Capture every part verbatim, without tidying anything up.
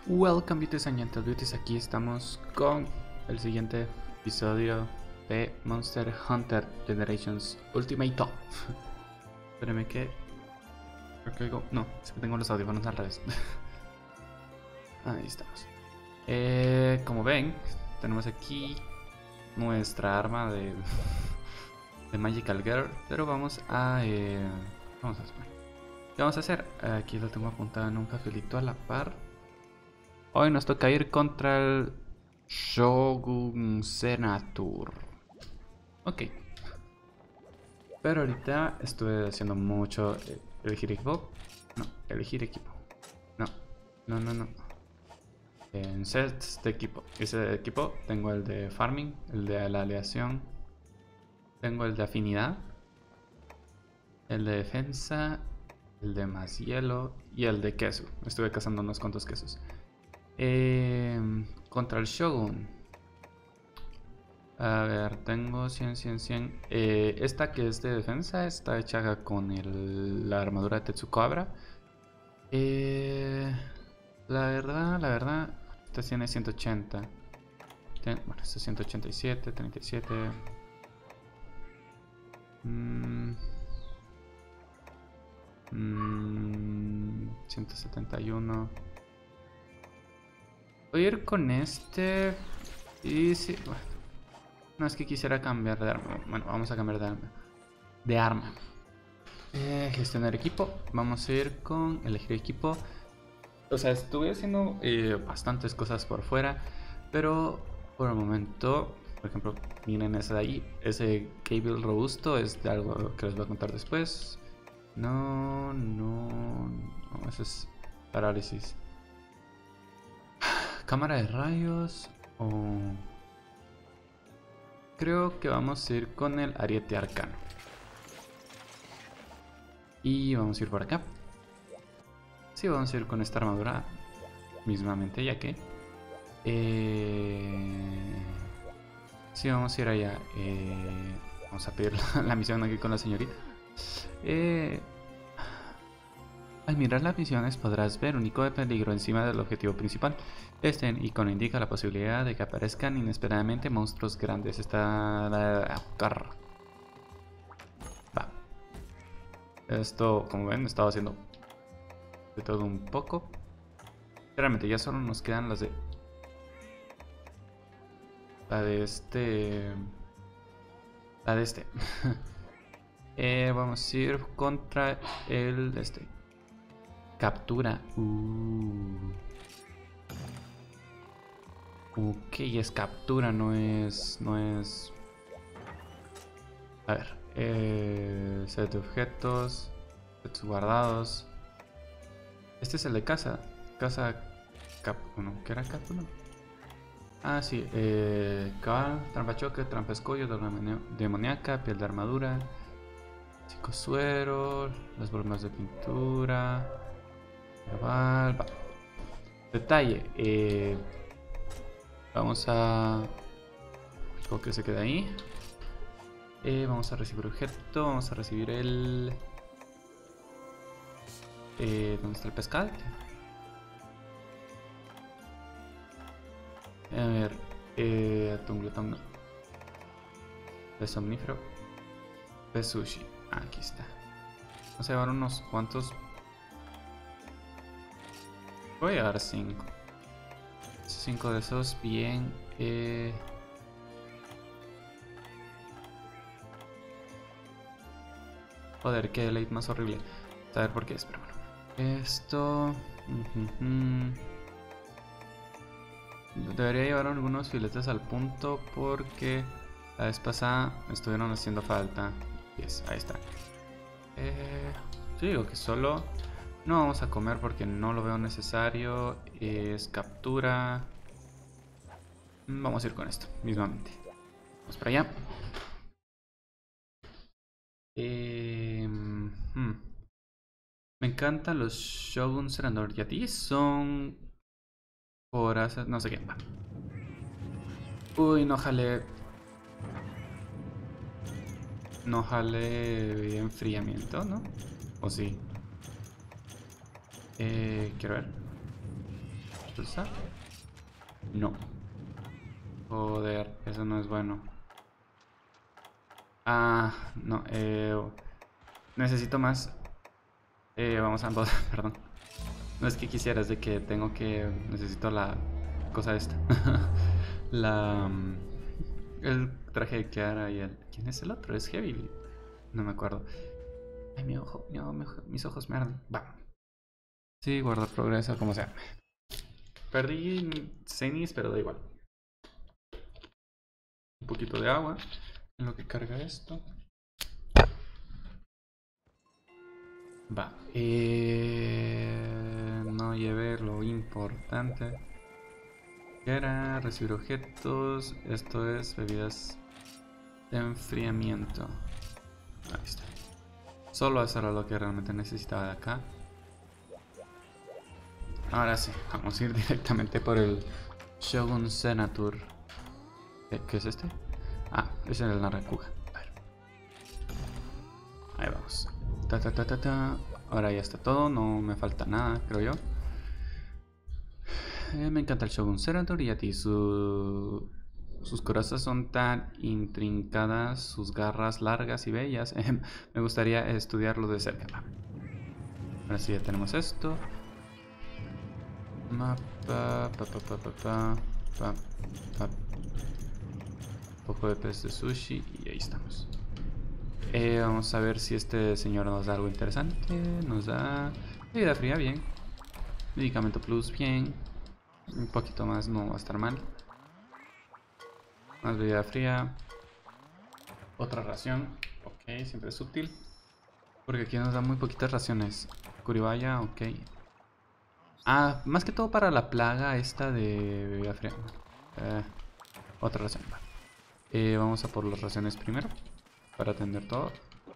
Welcome Beauties and Gentle Beauties, aquí estamos con el siguiente episodio de Monster Hunter Generations Ultimate Top. Espérame que... creo que oigo... no, es que tengo los audífonos al revés. Ahí estamos. Eh, como ven, tenemos aquí nuestra arma de, de Magical Girl, pero vamos a... Eh, vamos a hacer... ¿Qué vamos a hacer? Aquí lo tengo apuntado en un papelito a la par. Hoy nos toca ir contra el Shogun Senator. Ok. Pero ahorita estuve haciendo mucho eh, elegir equipo. No, elegir equipo. No, no, no, no. En sets de equipo. Ese de equipo tengo el de farming, el de la aleación. Tengo el de afinidad. El de defensa. El de más hielo. Y el de queso. Estuve cazando unos cuantos quesos. Eh, contra el Shogun. A ver, tengo cien, cien, cien. Eh, esta que es de defensa está hecha con el, la armadura de Tetsukabra. Eh, la verdad, la verdad, esta tiene ciento ochenta. Ten, bueno, esta es ciento ochenta y siete, treinta y siete. Mm, mm, ciento setenta y uno. Voy a ir con este. Y sí, bueno. No es que quisiera cambiar de arma. Bueno, vamos a cambiar de arma. De arma. Eh, gestionar equipo. Vamos a ir con elegir equipo. O sea, estuve haciendo eh, bastantes cosas por fuera. Pero por el momento, por ejemplo, miren ese de ahí. Ese cable robusto es de algo que les voy a contar después. No, no, no. Eso es parálisis. Cámara de rayos. O... Oh. Creo que vamos a ir con el ariete arcano. Y vamos a ir por acá. Sí, vamos a ir con esta armadura mismamente, ya que... Eh... Sí, vamos a ir allá. Eh... Vamos a pedir la, la misión aquí con la señorita. Eh... Al mirar las misiones podrás ver un icono de peligro encima del objetivo principal. Este icono indica la posibilidad de que aparezcan inesperadamente monstruos grandes. Está... Va. Esto, como ven, estaba haciendo de todo un poco. Realmente ya solo nos quedan las de... La de este... La de este. eh, vamos a ir contra el de este. Captura. Uh. Ok, es captura, no es... No es... A ver. Eh, set de objetos. Sets guardados. Este es el de casa. Casa... Cap... Bueno, ¿qué era captura? Ah, sí. Eh, cabal, trampa choque, trampa escollo, demoníaca, piel de armadura. Psicosuero. Las bromas de pintura. Cabal, va. Detalle. Eh, vamos a... Creo que se queda ahí. Eh, vamos a recibir objeto. Vamos a recibir el... Eh, ¿Dónde está el pescado? A ver. Eh, atún glutón no. Pez omnífero. Pez sushi. Ah, aquí está. Vamos a llevar unos cuantos. Voy a dar cinco. cinco de esos bien. Eh... Joder, qué delay más horrible. A ver por qué es, pero bueno. Esto... Uh-huh. Debería llevar algunos filetes al punto porque la vez pasada me estuvieron haciendo falta. Yes, ahí está. Eh... Yo digo que solo... No vamos a comer porque no lo veo necesario. Es captura. Vamos a ir con esto, mismamente. Vamos para allá. Eh, hmm. Me encantan los Shogun Senator. Y a ti son... Por hacer... No sé qué. Uy, no jale. No jale enfriamiento, ¿no? ¿O sí? Eh, quiero ver. ¿Está? No. Joder, eso no es bueno. Ah, no, eh... necesito más. Eh, vamos a... Perdón. No es que quisiera, es de que tengo que... Necesito la cosa esta. La... um, el traje de Kiara y el... ¿Quién es el otro? Es Heavy. No me acuerdo. Ay, mi ojo, mi ojo, mi ojo, mis ojos me arden. Va. Sí, guardar progreso, como sea. Perdí cenis, pero da igual. Un poquito de agua en lo que carga esto. Va. Eh, no llevé lo importante. Que era recibir objetos. Esto es bebidas de enfriamiento. Ahí está. Solo eso era lo que realmente necesitaba de acá. Ahora sí, vamos a ir directamente por el Shogun Senator. ¿Qué es este? Ah, ese es el Narakuga. Ahí vamos. Ta, ta, ta, ta, ta. Ahora ya está todo, no me falta nada, creo yo. Eh, me encanta el Shogun Senator y a ti su... sus corazas son tan intrincadas, sus garras largas y bellas. Me gustaría estudiarlo de cerca. Ahora sí ya tenemos esto. Mapa, pa, pa, pa, pa, pa, pa, pa. Un poco de pez de sushi y ahí estamos. Eh, vamos a ver si este señor nos da algo interesante. Nos da bebida fría, bien. Medicamento plus, bien. Un poquito más no va a estar mal. Más bebida fría. Otra ración. Ok, siempre es útil. Porque aquí nos da muy poquitas raciones. Kuribaya, ok. Ah, más que todo para la plaga esta de bebida fría. Eh, otra ración. Eh, vamos a por las raciones primero. Para atender todo.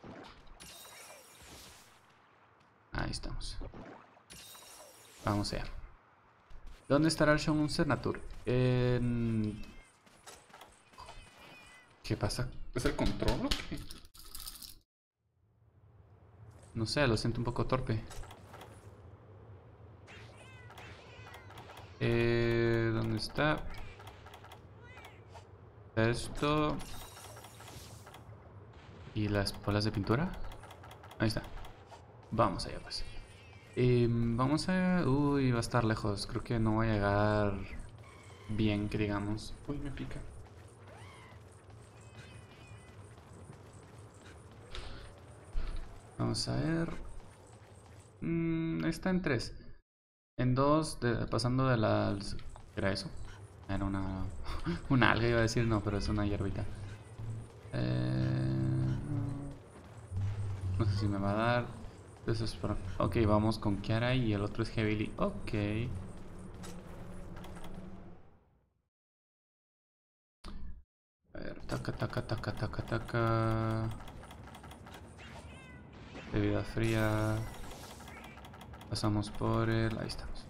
Ahí estamos. Vamos allá. ¿Dónde estará el Shogun Senator? En... ¿Qué pasa? ¿Es el control o qué? No sé, lo siento un poco torpe. Eh, ¿Dónde está? Esto. ¿Y las bolas de pintura? Ahí está. Vamos allá pues. Eh, vamos a... Uy, va a estar lejos. Creo que no va a llegar bien, que digamos. Uy, me pica. Vamos a ver. Mm, está en tres. En dos, de, pasando de las... ¿Qué era eso? Era una... una alga iba a decir, no, pero es una hierbita. Eh, no sé si me va a dar. Entonces, por... ok, vamos con Kiara y el otro es Heavily. Ok. A ver, taca, taca, taca, taca, taca. Bebida fría. Pasamos por el... Ahí estamos.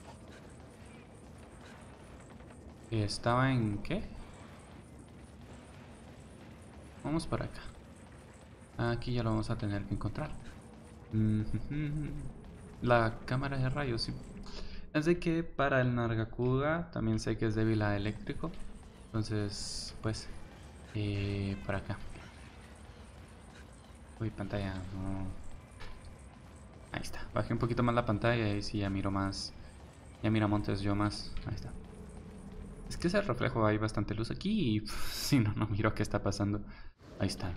¿Estaba en qué? Vamos para acá. Aquí ya lo vamos a tener que encontrar. La cámara de rayos, sí. Es de que para el Nargacuga también sé que es débil a eléctrico. Entonces, pues, eh, por acá. Uy, pantalla, no. Ahí está. Bajé un poquito más la pantalla y sí, ya miro más. Ya mira montes yo más. Ahí está. Es que ese reflejo hay bastante luz aquí y pff, si no, no miro qué está pasando. Ahí está.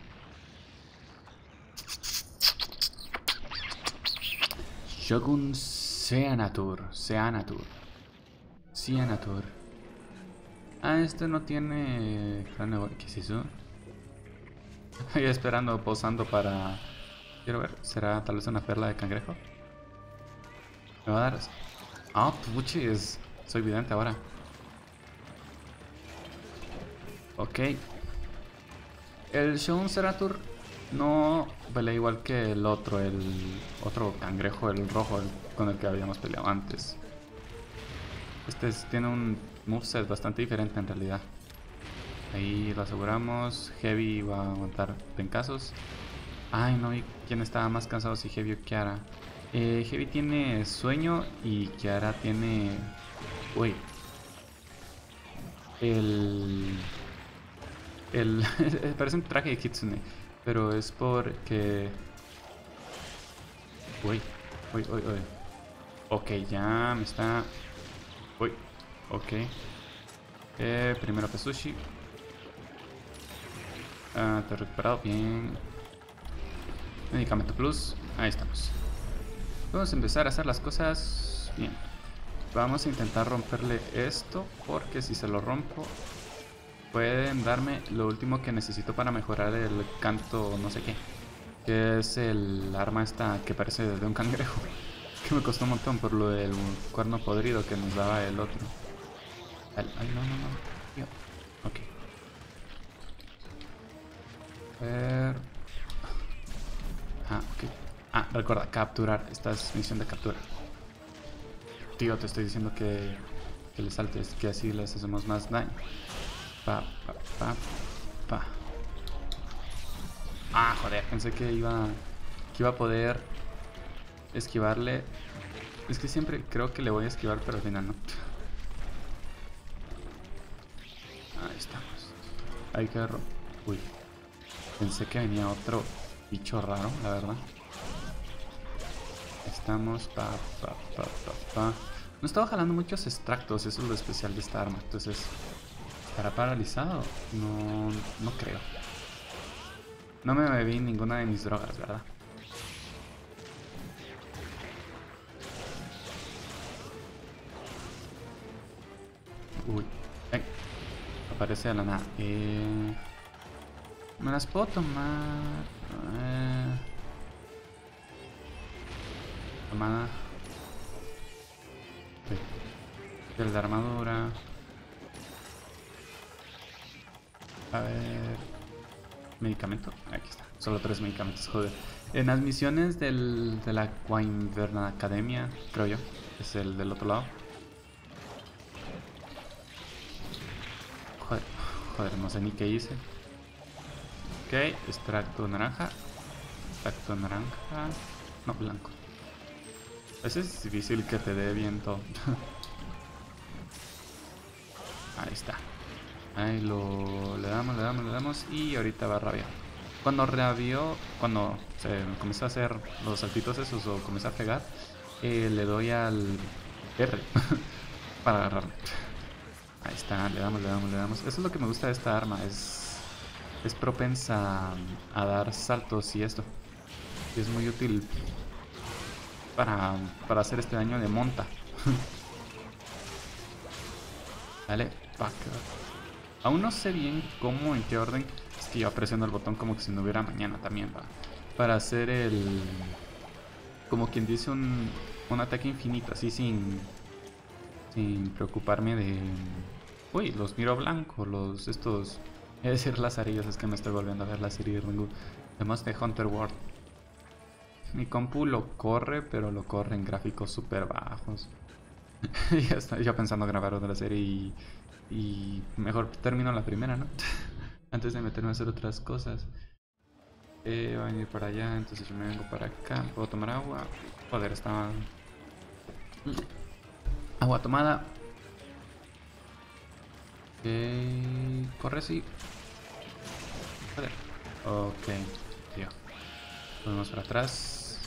Shogun Seanator. Seanator. Seanator. Ah, este no tiene... ¿Qué es eso? Estoy esperando, posando para... Quiero ver, ¿será tal vez una perla de cangrejo? ¿Me va a dar? Ah, puches. Soy vidente ahora. Ok. El Shogun Senator no pelea igual que el otro, el otro cangrejo, el rojo, el, con el que habíamos peleado antes. Este es, tiene un moveset bastante diferente en realidad. Ahí lo aseguramos. Heavy va a aguantar pencazos. Ay, no vi quién estaba más cansado, si Heavy o Kiara. Eh, Heavy tiene sueño y Kiara tiene Uy. El... El... Parece un traje de Kitsune. Pero es porque... Uy. Uy, uy, uy. Ok, ya me está... Uy. Ok. Eh, primero Pesushi. Ah, te he recuperado. Bien. Medicamento plus. Ahí estamos. Vamos a empezar a hacer las cosas bien. Vamos a intentar romperle esto, porque si se lo rompo pueden darme lo último que necesito para mejorar el canto no sé qué, que es el arma esta que parece de un cangrejo, que me costó un montón por lo del cuerno podrido que nos daba el otro. Ay, no, no, no. Tío. Ok. A ver. Ah, ok. Ah, recuerda, capturar. Esta es misión de captura. Tío, te estoy diciendo que, que le saltes, que así les hacemos más daño. Pa, pa, pa, pa. Ah, joder, pensé que iba, que iba a poder esquivarle. Es que siempre creo que le voy a esquivar, pero al final no. Ahí estamos. Hay que... Uy. Pensé que venía otro bicho raro, la verdad. Estamos... Pa, pa, pa, pa, pa. No estaba jalando muchos extractos, eso es lo especial de esta arma. Entonces, ¿estará paralizado? No, no creo. No me bebí ninguna de mis drogas, ¿verdad? Uy. Ay. Aparece de la nada. Eh... Me las puedo tomar. Eh... Tomada. Sí. El de armadura. A ver. Medicamento. Aquí está. Solo tres medicamentos, joder. En las misiones del, de la Wyvern Academia, creo yo. Es el del otro lado. Joder, joder, no sé ni qué hice. Ok, extracto naranja. Extracto naranja. No, blanco. A veces es difícil que te dé bien todo. Ahí está. Ahí lo le damos, le damos, le damos. Y ahorita va a rabiar. Cuando rabió, cuando se comenzó a hacer los saltitos esos o comenzó a pegar, eh, le doy al R para agarrarlo. Ahí está, le damos, le damos, le damos. Eso es lo que me gusta de esta arma. Es, es propensa a, a dar saltos y esto. Y es muy útil para, para hacer este daño de monta. Vale, pack. Aún no sé bien cómo, en qué orden. Es que yo presiono el botón como que si no hubiera mañana también, va. Para hacer el... Como quien dice un, un ataque infinito, así sin... Sin preocuparme de... Uy, los miro blanco, los... Estos... Es decir, lazarillos, es que me estoy volviendo a ver la serie de Monster Hunter World. Mi compu lo corre, pero lo corre en gráficos súper bajos. Ya está, yo pensando grabar otra serie y... Y mejor termino la primera, ¿no? Antes de meterme a hacer otras cosas. Eh, va a venir para allá, entonces yo me vengo para acá. ¿Puedo tomar agua? Joder, está... Agua tomada. Ok, corre, sí. Joder. Ok, tío. Vamos para atrás.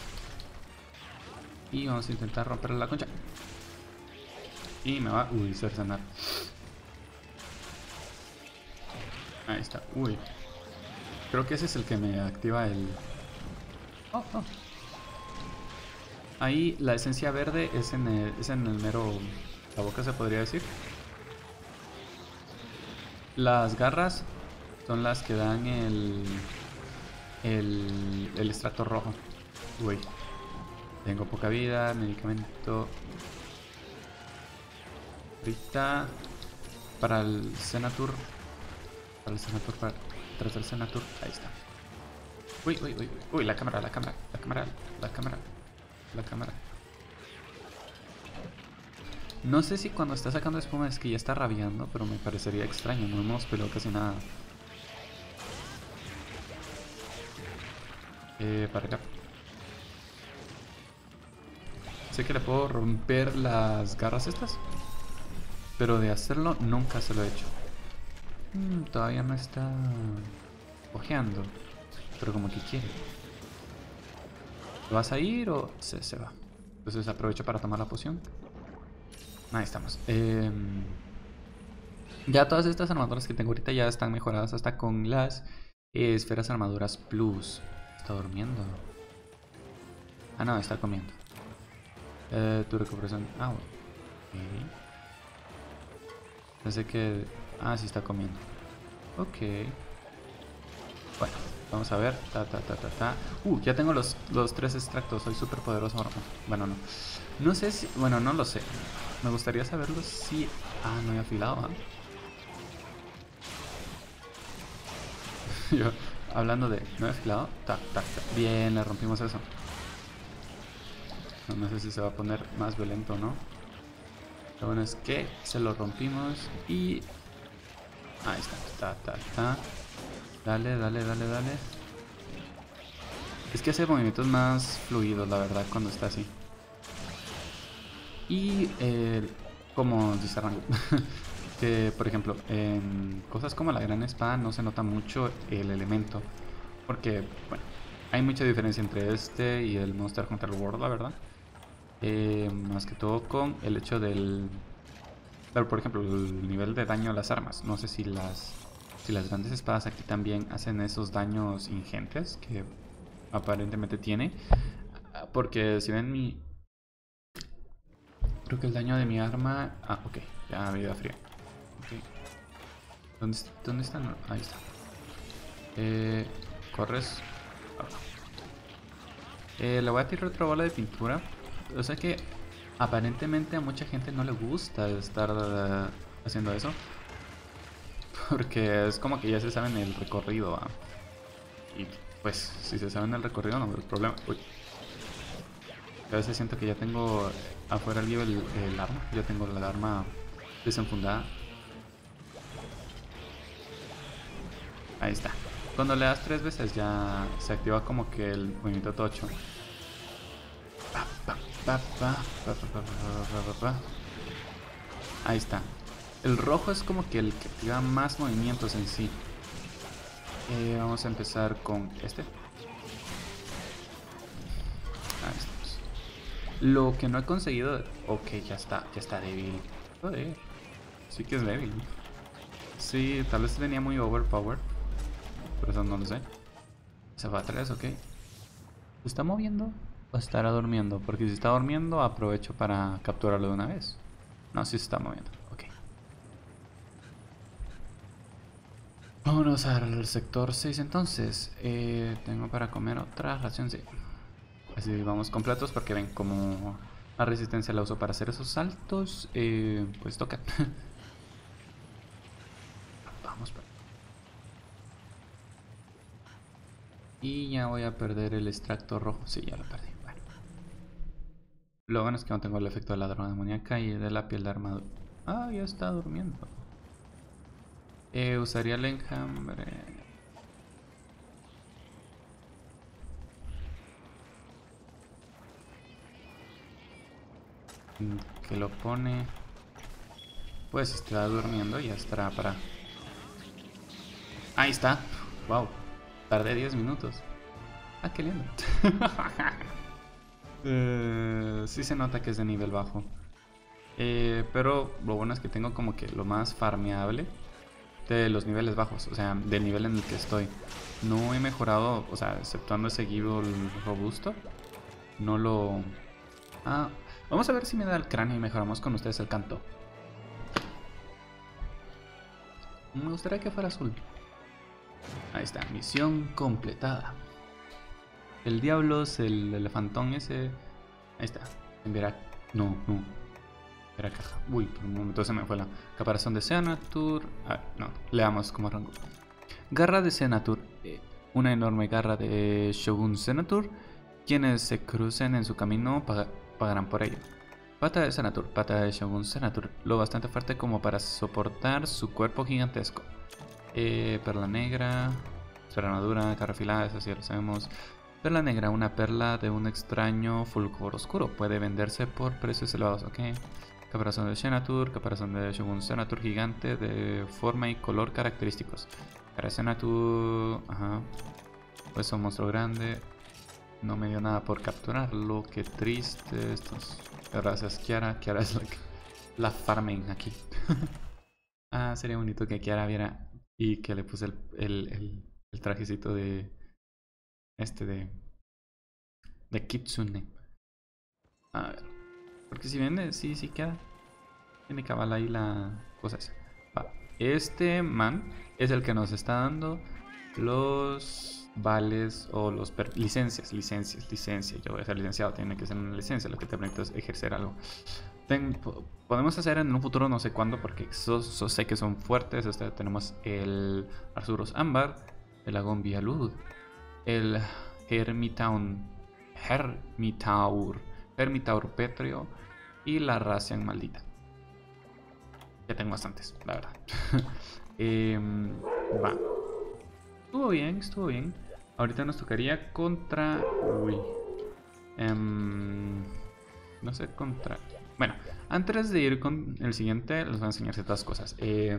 Y vamos a intentar romperle la concha. Y me va... Uy, cercenar. Ahí está. Uy. Creo que ese es el que me activa el... Oh, oh. Ahí la esencia verde es en el, es en el mero... La boca, se podría decir. Las garras son las que dan el... El, el extracto rojo. Uy. Tengo poca vida, medicamento. Ahorita... Para el Senatur... Para el Senatur, para... Tras el Senatur, ahí está. Uy, uy, uy, uy, la cámara, la cámara, la cámara, la cámara, la cámara. No sé si cuando está sacando espuma es que ya está rabiando, pero me parecería extraño, no hemos peleado casi nada. Eh, para acá. Sé que le puedo romper las garras estas. Pero de hacerlo nunca se lo he hecho. Mm, todavía no está ojeando. Pero como que quiere. ¿Vas a ir o se, se va? Entonces aprovecho para tomar la poción. Ahí estamos. Eh, ya todas estas armaduras que tengo ahorita ya están mejoradas hasta con las eh, esferas armaduras plus. Está durmiendo. Ah, no, está comiendo. Eh, tu recuperación. Ah, bueno. Okay. Pensé que... Ah, sí está comiendo. Ok. Bueno, vamos a ver. Ta, ta, ta, ta, ta. Uh, ya tengo los, los tres extractos. Soy súper poderoso ahora. Bueno, no. No sé si... Bueno, no lo sé. Me gustaría saberlo si... Ah, no he afilado, ¿eh? Yo, hablando de... ¿No he afilado? Tac, tac, tac. Bien, le rompimos eso. No, no sé si se va a poner más violento o no. Lo bueno es que se lo rompimos y... Ahí está, ta, ta, ta. Dale, dale, dale, dale. Es que hace movimientos más fluidos, la verdad, cuando está así. Y eh, como dice Rango, que por ejemplo, en cosas como la gran espada no se nota mucho el elemento. Porque, bueno, hay mucha diferencia entre este y el Monster Hunter World, la verdad. Eh, más que todo con el hecho del... Pero por ejemplo, el nivel de daño a las armas. No sé si las si las grandes espadas aquí también hacen esos daños ingentes que aparentemente tiene. Porque si ven mi... Creo que el daño de mi arma... Ah, ok, ya vida fría. Okay. ¿Dónde, ¿Dónde están? Ahí está. Eh, corres. Eh, le voy a tirar otra bola de pintura. O sea que aparentemente a mucha gente no le gusta estar uh, haciendo eso. Porque es como que ya se saben el recorrido, ¿va? Y pues si se saben el recorrido no hay problema. Uy. A veces siento que ya tengo afuera el, el, el arma. Ya tengo la arma desenfundada. Ahí está. Cuando le das tres veces ya se activa como que el movimiento tocho. Ahí está. El rojo es como que el que activa más movimientos en sí. Eh, vamos a empezar con este. Ahí estamos. Lo que no he conseguido... Ok, ya está, ya está débil. Joder. Sí que es débil. Sí, tal vez tenía muy overpowered. Por eso no lo sé. Se va a tres, ok. ¿Se está moviendo o estará durmiendo? Porque si está durmiendo aprovecho para capturarlo de una vez. No, sí se está moviendo. Ok. Vámonos al sector seis entonces. Eh, tengo para comer otra ración, sí. Así vamos completos porque ven como la resistencia la uso para hacer esos saltos. Eh, pues toca. Vamos para... Y ya voy a perder el extracto rojo. Sí, ya lo perdí. Bueno. Lo bueno es que no tengo el efecto de la droga demoníaca y de la piel de armadura. Ah, ya está durmiendo. Eh, usaría el enjambre. Que lo pone. Pues está durmiendo y ya estará para... Ahí está. Wow. Tardé diez minutos. Ah, qué lindo. uh, sí se nota que es de nivel bajo. Eh, pero lo bueno es que tengo como que lo más farmeable de los niveles bajos. O sea, del nivel en el que estoy. No he mejorado, o sea, exceptuando ese Gible robusto. No lo... Ah, vamos a ver si me da el cráneo y mejoramos con ustedes el canto. Me gustaría que fuera azul. Ahí está, misión completada. El diablos, el elefantón ese. Ahí está. Enviará. No, no. Era caja. Uy, por un momento se me fue la caparazón de Senatur. Ah, no, leamos como rango. Garra de Senatur. Eh, una enorme garra de Shogun Senatur. Quienes se crucen en su camino pag pagarán por ello. Pata de Senatur. Pata de Shogun Senatur. Lo bastante fuerte como para soportar su cuerpo gigantesco. Eh, perla negra. Esfera armadura. Garra afilada. Eso sí lo sabemos. Perla negra, una perla de un extraño fulgor oscuro. Puede venderse por precios elevados, ok. Caparazón de Senatur, caparazón de Shogun Senatur gigante de forma y color característicos. Cara de Senatur, ajá. Pues un monstruo grande. No me dio nada por capturarlo, qué triste. Estos. Gracias, Kiara. Kiara es la, la farmen aquí. Ah, sería bonito que Kiara viera y que le puse el, el, el, el trajecito de. Este de. De Kitsune. A ver. Porque si vende, sí, sí queda. Tiene cabal ahí la cosa esa. Va. Este man es el que nos está dando los vales o los licencias, licencias, licencias. Yo voy a ser licenciado, tiene que ser una licencia lo que te permite es ejercer algo. Ten, podemos hacer en un futuro, no sé cuándo, porque so, so, sé que son fuertes. Este, tenemos el Arzuros Ámbar, el Agón Vialud, el Hermitaun, Hermitaur, Hermitaur Pétreo y la Racian Maldita. Ya tengo bastantes, la verdad. eh, va. Estuvo bien, estuvo bien. Ahorita nos tocaría contra... Uy. Um, no sé, contra... Bueno, antes de ir con el siguiente, les voy a enseñar ciertas cosas. Eh,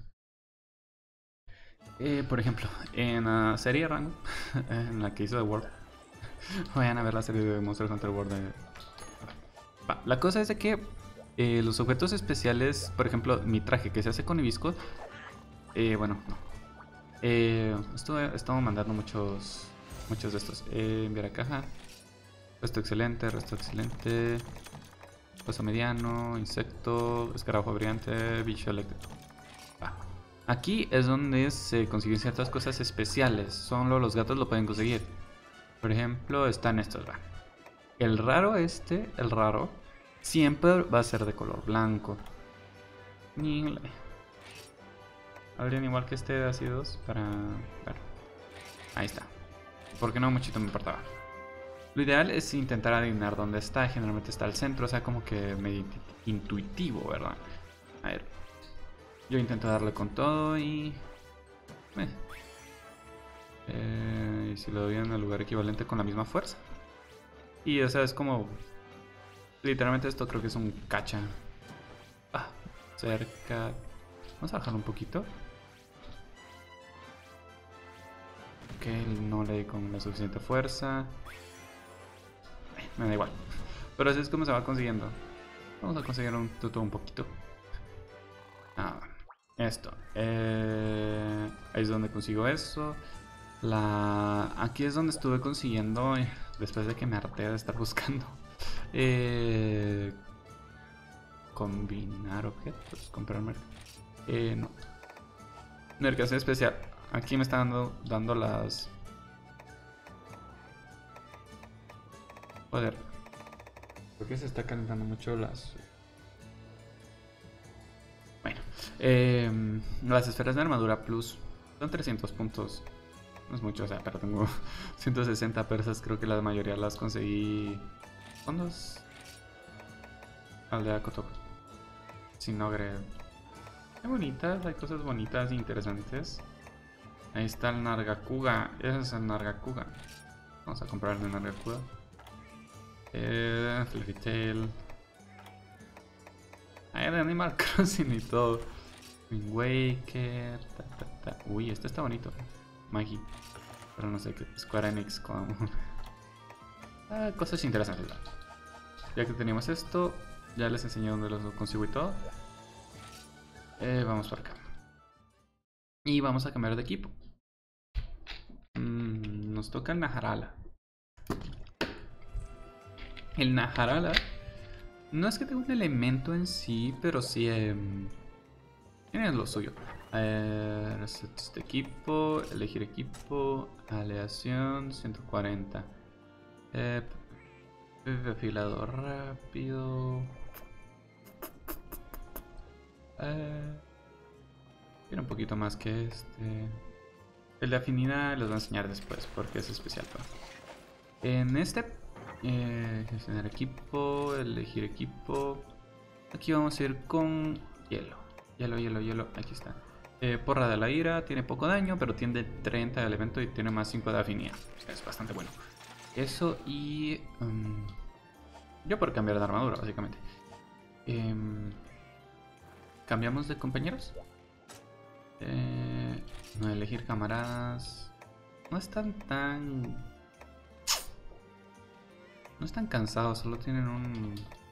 eh, por ejemplo, en la serie de rango, en la que hizo The World, vayan a ver la serie de Monster Hunter World. De... Va. La cosa es de que eh, los objetos especiales, por ejemplo, mi traje que se hace con hibisco, eh, bueno, no. Eh, estuve, estamos mandando muchos muchos de estos. Eh, enviar a caja. Resto excelente, resto excelente. Hueso mediano, insecto, escarabajo brillante, bicho eléctrico. Va. Aquí es donde se consiguen ciertas cosas especiales. Solo los gatos lo pueden conseguir. Por ejemplo, están estos. Va. El raro este, el raro, siempre va a ser de color blanco. Habrían igual que este de ácidos para... Bueno, ahí está. Porque no muchito me importaba. Lo ideal es intentar adivinar dónde está. Generalmente está al centro, o sea, como que medio intuitivo, ¿verdad? A ver. Yo intento darle con todo y... Eh. Eh, y si lo doy en el lugar equivalente con la misma fuerza. Y o sea, es como... Literalmente esto creo que es un cacha. Ah, cerca... Vamos a bajarlo un poquito. Ok, no le di con la suficiente fuerza. Eh, me da igual. Pero así es como se va consiguiendo. Vamos a conseguir un tuto un poquito. Ah, esto. Eh, ahí es donde consigo eso. La... Aquí es donde estuve consiguiendo, eh, después de que me harté de estar buscando. Eh... Combinar objetos. Comprar mercado. Eh, no. Mercancía especial. Aquí me están dando, dando las... Joder. ¿Por qué se está calentando mucho las... Bueno. Eh, las esferas de armadura plus. Son trescientos puntos. No es mucho, o sea, pero tengo ciento sesenta persas. Creo que la mayoría las conseguí... ¿Cuándo es? Aldea Kotoko. Sinogre. Qué bonitas, hay cosas bonitas e interesantes. Ahí está el Nargacuga. Ese es el Nargacuga. Vamos a comprar el Nargacuga. Eh, Fairy Tail. Hay de Animal Crossing y todo. Wind Waker. Ta, ta, ta. Uy, este está bonito. Magi. Pero no sé qué. Square Enix con. ah, cosas interesantes. Ya que teníamos esto, ya les enseñé dónde los consigo y todo. Eh, vamos por acá. Y vamos a cambiar de equipo. Mm, nos toca el Naharala. El Naharala no es que tenga un elemento en sí, pero sí eh, tiene lo suyo. Eh, este equipo, elegir equipo, aleación, ciento cuarenta. Eh, afilado rápido. Eh, tiene un poquito más que este. El de afinidad les voy a enseñar después porque es especial. ¿No? En este, eh, gestionar equipo, elegir equipo. Aquí vamos a ir con hielo. Hielo, hielo, hielo. Aquí está. Eh, porra de la ira, tiene poco daño, pero tiene treinta de elemento y tiene más cinco de afinidad. Es bastante bueno. Eso y... Um, yo por cambiar de armadura, básicamente. Eh, ¿Cambiamos de compañeros? Eh, no elegir camaradas. No están tan... No están cansados, solo tienen un...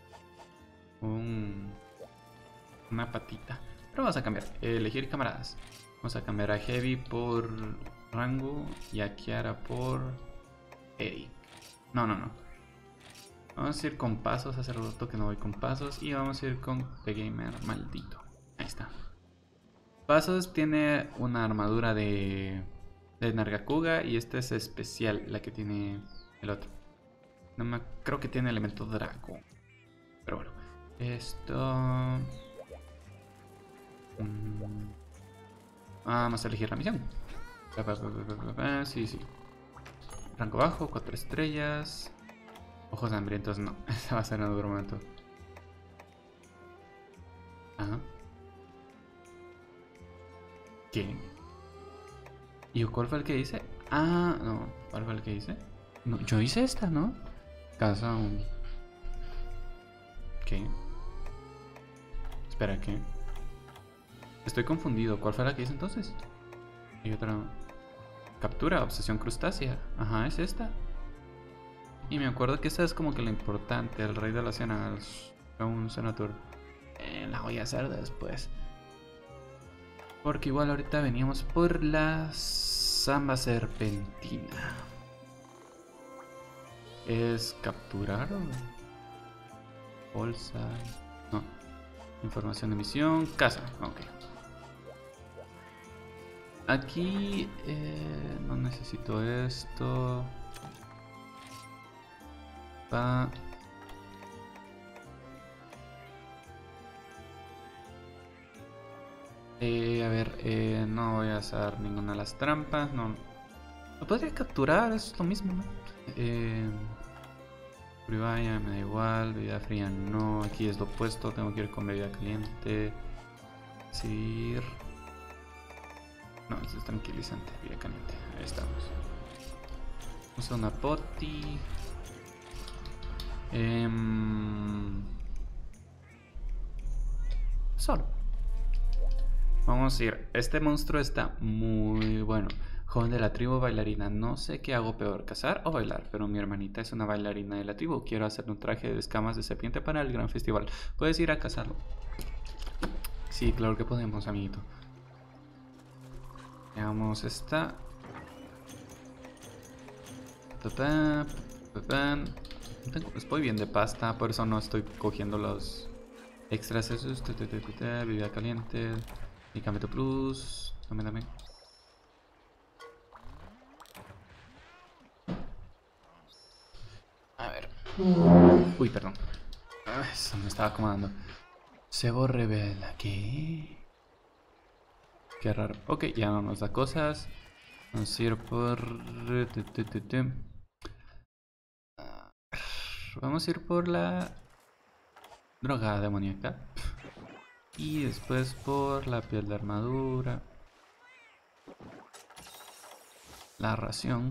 un... una patita. Pero vamos a cambiar. Elegir camaradas. Vamos a cambiar a Heavy por Rango y a Kiara por Eric. No, no, no. Vamos a ir con pasos. Hace rato que no voy con pasos. Y vamos a ir con The Gamer maldito. Ahí está. Pasos tiene una armadura de, de Nargacuga. Y esta es especial, la que tiene el otro. No me, creo que tiene elemento Draco. Pero bueno. Esto... Mm. Vamos a elegir la misión. Sí, sí. Rango bajo, cuatro estrellas. Ojos hambrientos, no. Esa va a ser en otro momento. Ajá. ¿Qué? ¿Y cuál fue el que hice? Ah, no. ¿Cuál fue el que hice? No, yo hice esta, ¿no? Casa un... ¿Qué? Espera, ¿qué? Estoy confundido. ¿Cuál fue la que hice entonces? Hay otra... Captura, obsesión crustácea. Ajá, es esta. Y me acuerdo que esta es como que la importante. El rey de las cenas. Un senator. Eh, la voy a hacer después. Porque igual ahorita veníamos por la Samba Serpentina. ¿Es capturar o...? Bolsa... No. Información de misión. Casa. Ok. Aquí... Eh, no necesito esto. Va... Eh, a ver, eh, no voy a hacer ninguna de las trampas, no. Lo podría capturar, es lo mismo, ¿no? Eh, Privaya, me da igual, bebida fría no, aquí es lo opuesto, tengo que ir con bebida caliente. Seguir. No, esto es tranquilizante, bebida caliente, ahí estamos. Usa una poti. Eh, solo. Vamos a ir. Este monstruo está muy bueno. Joven de la tribu bailarina. No sé qué hago peor, cazar o bailar. Pero mi hermanita es una bailarina de la tribu. Quiero hacer un traje de escamas de serpiente para el gran festival. ¿Puedes ir a cazarlo? Sí, claro que podemos, amiguito. Veamos esta. Estoy bien de pasta. Por eso no estoy cogiendo los extras. Esos. Bebida caliente. Medicamento plus. Dame, dame. A ver. Uy, perdón. Eso me estaba acomodando. Cebo revela. ¿Qué? Qué raro. Ok, ya no nos da cosas. Vamos a ir por... Vamos a ir por la... droga demoníaca. Y después por la piel de armadura. La ración.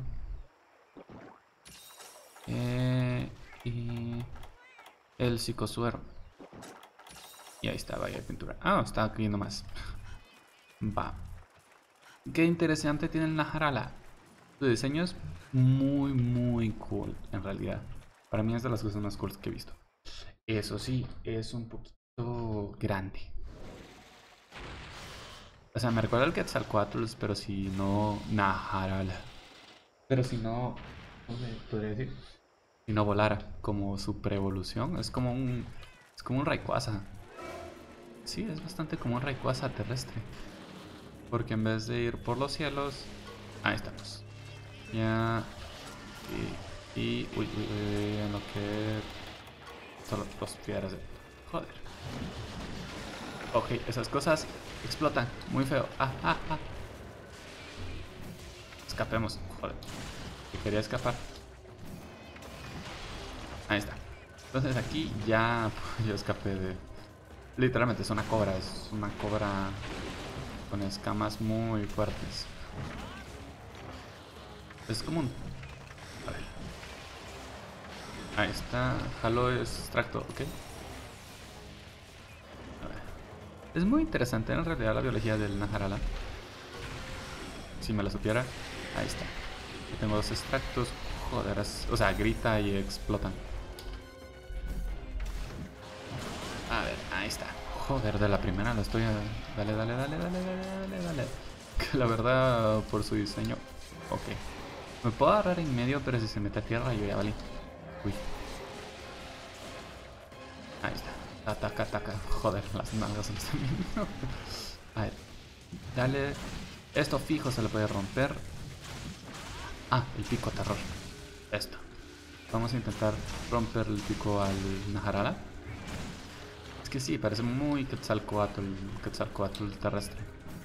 Eh, y el psicosuero. Y ahí está, vaya pintura. Ah, estaba cayendo más. Va. Qué interesante tiene la jarala. Su diseño es muy, muy cool, en realidad. Para mí es de las cosas más cool que he visto. Eso sí, es un poquito grande. O sea, me recuerda al Quetzalcoatlus, pero si no... Najarala. Pero si no... ¿Cómo se podría decir? Si no volara, como su pre-evolución. Es como un... Es como un Rayquaza. Sí, es bastante como un Rayquaza terrestre. Porque en vez de ir por los cielos... Ahí estamos. Ya... Y... y uy, uy, uy, en lo que... Solo dos piedras de... Joder. Ok, esas cosas explotan. Muy feo. Ah, ah, ah. Escapemos. Joder. Que quería escapar. Ahí está. Entonces aquí ya... Yo escapé de... Literalmente es una cobra. Es una cobra... Con escamas muy fuertes. Es como un... A ver. Ahí está. Halo extracto, ok. Es muy interesante en realidad la biología del Naharala. Si me la supiera. Ahí está. Aquí tengo dos extractos. Joder, es- o sea, grita y explotan. A ver, ahí está. Joder, de la primera la estoy... a- Dale, dale, dale, dale, dale, dale, dale. Que la verdad, por su diseño... Ok. Me puedo agarrar en medio, pero si se mete a tierra yo ya valí. Uy. Ahí está. Ataca, ataca. Joder, las nalgas se me están viendo. A ver. Dale. Esto fijo se le puede romper. Ah, el pico terror. Esto. Vamos a intentar romper el pico al Naharala. Es que sí, parece muy Quetzalcoatl, Quetzalcoatl terrestre.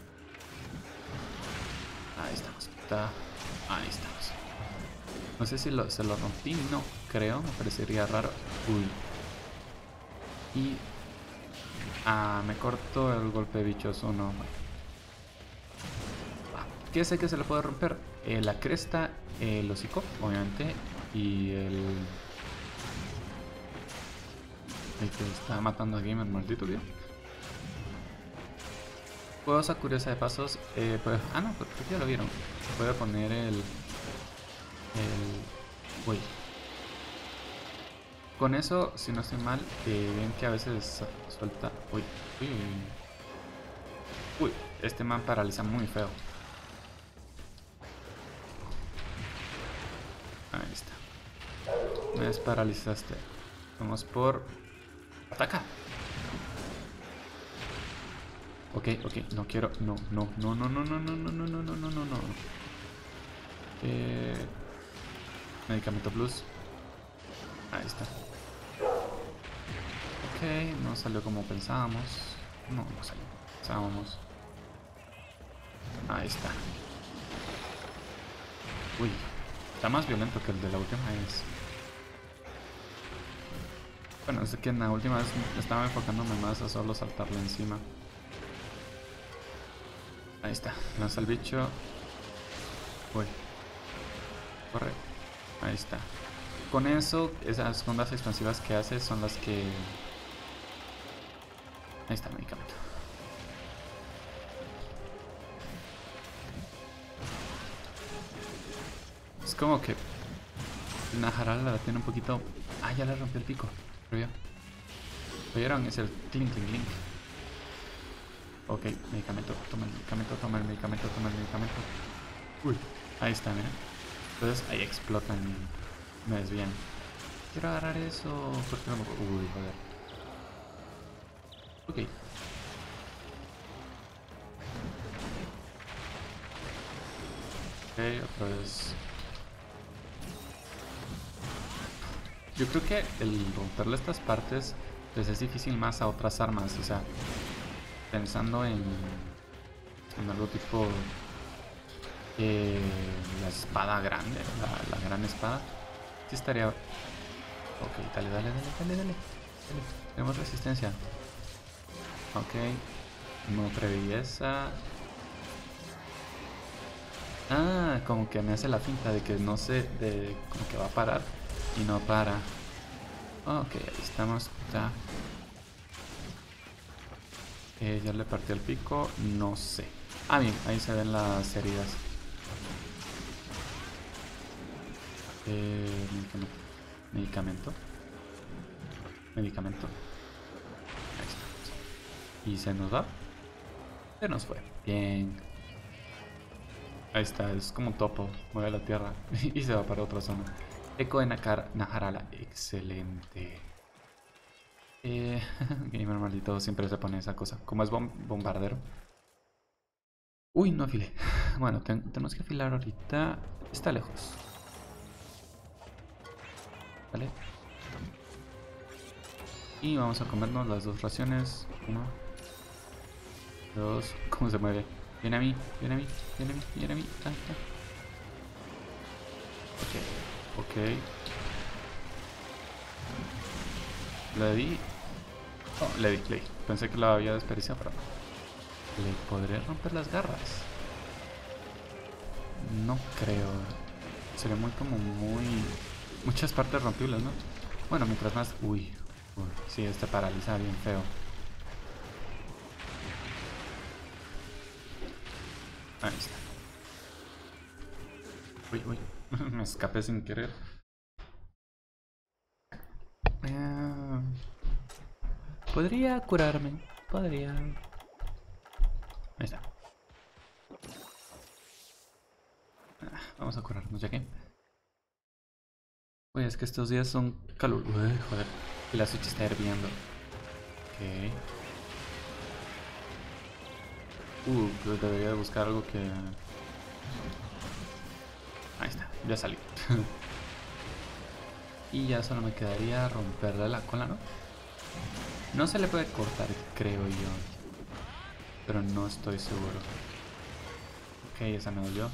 Ahí estamos. Está... Ahí estamos. No sé si lo, se lo rompí, no creo, me parecería raro. Uy. Y... Ah, me corto el golpe de bichos uno. Ah, ¿qué sé que se le puede romper? Eh, la cresta, el hocico, obviamente. Y el... El que está matando a Gamer, maldito tío. Cosa curiosa de pasos, eh, pues, ah no, porque ya lo vieron. Puedo poner el... El... Uy. Con eso, si no estoy mal, eh, ven que a veces suelta... Uy, uy, uy. Uy, este man paraliza muy feo. Ahí está. Me desparalizaste. Vamos por... ¡Ataca! Ok, ok, no quiero... No, no, no, no, no, no, no, no, no, no, no, no, no, no. Eh... Medicamento plus. Ahí está. Ok, no salió como pensábamos. No, no salió como pensábamos. Ahí está. Uy, está más violento que el de la última vez. Bueno, es que en la última vez estaba enfocándome más a solo saltarle encima. Ahí está, lanza el bicho. Uy. Corre. Ahí está. Con eso, esas ondas expansivas que hace son las que... Ahí está el medicamento. Es como que... Naharala la tiene un poquito... Ah, ya le rompió el pico. Pero ya. ¿Oyeron? Es el clink, clink, clink. Ok, medicamento. Toma el medicamento, toma el medicamento, toma el medicamento. Uy. Ahí está, mira. Entonces ahí explotan y me desvían. Quiero agarrar eso. ¿Por qué no me puedo? Uy, joder. Ok. Ok, otra vez. Yo creo que el romperle estas partes pues es difícil más a otras armas. O sea, pensando en, en algo tipo eh, la espada grande, la, la gran espada. Sí estaría... Ok, dale, dale, dale, dale, dale, dale. Tenemos resistencia. Ok. No preví esa. Ah, como que me hace la finta de que no sé, de como que va a parar y no para. Ok, ahí estamos. Ya. Eh, ya le partí el pico. No sé. Ah, bien, ahí se ven las heridas. Eh, medicamento. Medicamento. Medicamento. Ahí está. ¿Y se nos va? Se nos fue. Bien. Ahí está, es como un topo. Mueve la tierra y se va para otra zona. Eco de Nakar Naharala. Excelente. Eh, Gamer maldito siempre se pone esa cosa. Como es bom bombardero. Uy, no afilé. Bueno, ten tenemos que afilar ahorita. Está lejos. Vale. Y vamos a comernos las dos raciones. Uno. Dos. ¿Cómo se mueve? Viene a mí, viene a mí, viene a mí, viene a mí. Ah, ah. Ok, ok. Le di. Oh, le di, le di. Pensé que la había desperdiciado, pero ¿le podré romper las garras? No creo. Sería muy como muy... Muchas partes rompibles, ¿no? Bueno, mientras más... Uy, uy. Sí, este paraliza bien feo. Ahí está. Uy, uy. Me escapé sin querer. Uh, podría curarme. Podría. Ahí está. Ah, vamos a curarnos ya que. Oye, es que estos días son calor. Uy, joder. Y la Switch está hirviendo. Ok. Uh, pues debería de buscar algo que... Ahí está, ya salí. Y ya solo me quedaría romperle la cola, ¿no? No se le puede cortar, creo yo. Pero no estoy seguro. Ok, esa me dolió.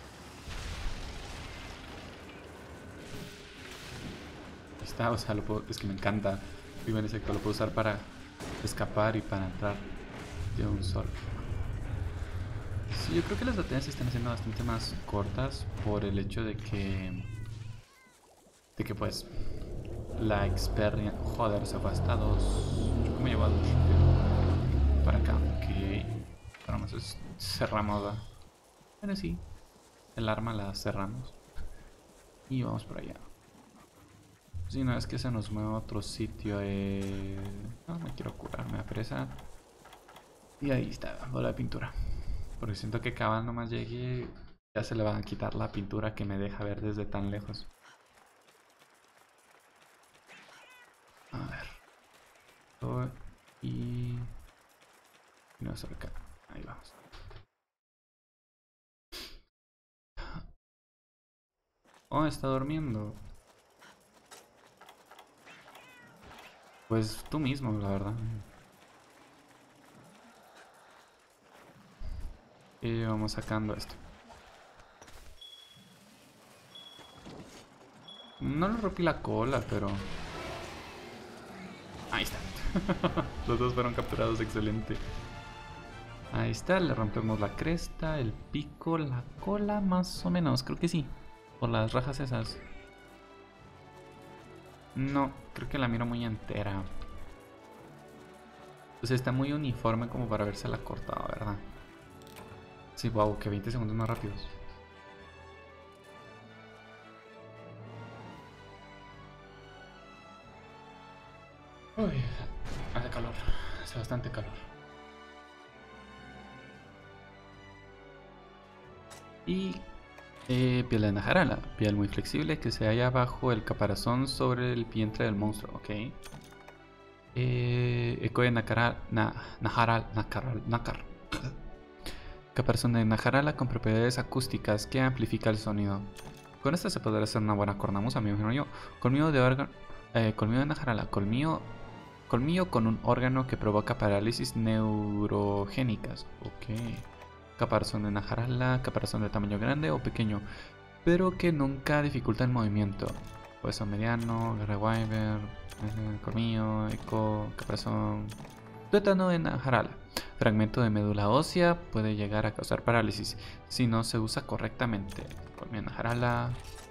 Ahí está, o sea, lo puedo... es que me encanta. Vivo en insecto, lo puedo usar para escapar y para entrar de un solo. Sí, yo creo que las batallas se están haciendo bastante más cortas por el hecho de que... De que pues... La experiencia... Joder, se fue hasta dos... ¿Cómo llevo a dos? Para acá, ok. Vamos, es... cerramos la... Bueno, sí. El arma la cerramos. Y vamos por allá. Si no es que se nos mueva a otro sitio. Eh... No, me quiero curar, me apresa. Y ahí está, bola de pintura. Porque siento que cada vez nomás llegue, ya se le va a quitar la pintura que me deja ver desde tan lejos. A ver. Oh, y... no acá. Ahí vamos. Oh, está durmiendo. Pues tú mismo, la verdad. Y vamos sacando esto. No le rompí la cola, pero... Ahí está. Los dos fueron capturados, excelente. Ahí está, le rompemos la cresta, el pico, la cola, más o menos, creo que sí. Por las rajas esas. No, creo que la miro muy entera. Pues está muy uniforme como para verse la cortada, ¿verdad? Sí, wow, que veinte segundos más rápidos. Uy, hace calor, hace bastante calor. Y eh, piel de Najarala, piel muy flexible que se halla bajo el caparazón sobre el vientre del monstruo, ok. Eh, eco de Nakara, na, Najaral, Nakaral, Nakar. Caparazón de Najarala con propiedades acústicas que amplifica el sonido. Con esta se podrá hacer una buena cornamusa, me imagino yo. Colmillo de órgano, eh, colmillo de Najarala, colmillo, colmillo con un órgano que provoca parálisis neurogénicas, ok. Caparazón de Najarala, caparazón de tamaño grande o pequeño, pero que nunca dificulta el movimiento. Hueso mediano, garra wyvern, eh, colmillo, eco, caparazón. Tuétano de Najarala. Fragmento de médula ósea puede llegar a causar parálisis si no se usa correctamente. Colmillo de Najarala.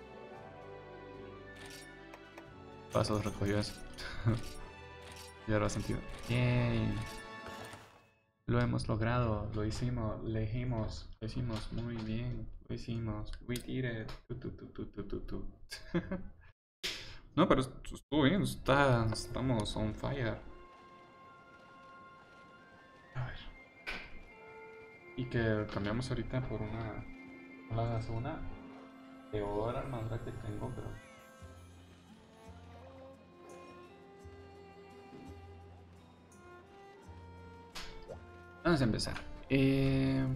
Pasos recogió eso. Ya lo ha sentido. Yay. Lo hemos logrado, lo hicimos, lo hicimos, lo hicimos muy bien, lo hicimos, we did it. Tu, tu, tu, tu, tu, tu, tu. No, pero estuvo bien, está, estamos on fire. A ver. Y que cambiamos ahorita por una, una segunda peor armadura que tengo, pero... Vamos a empezar. Eh...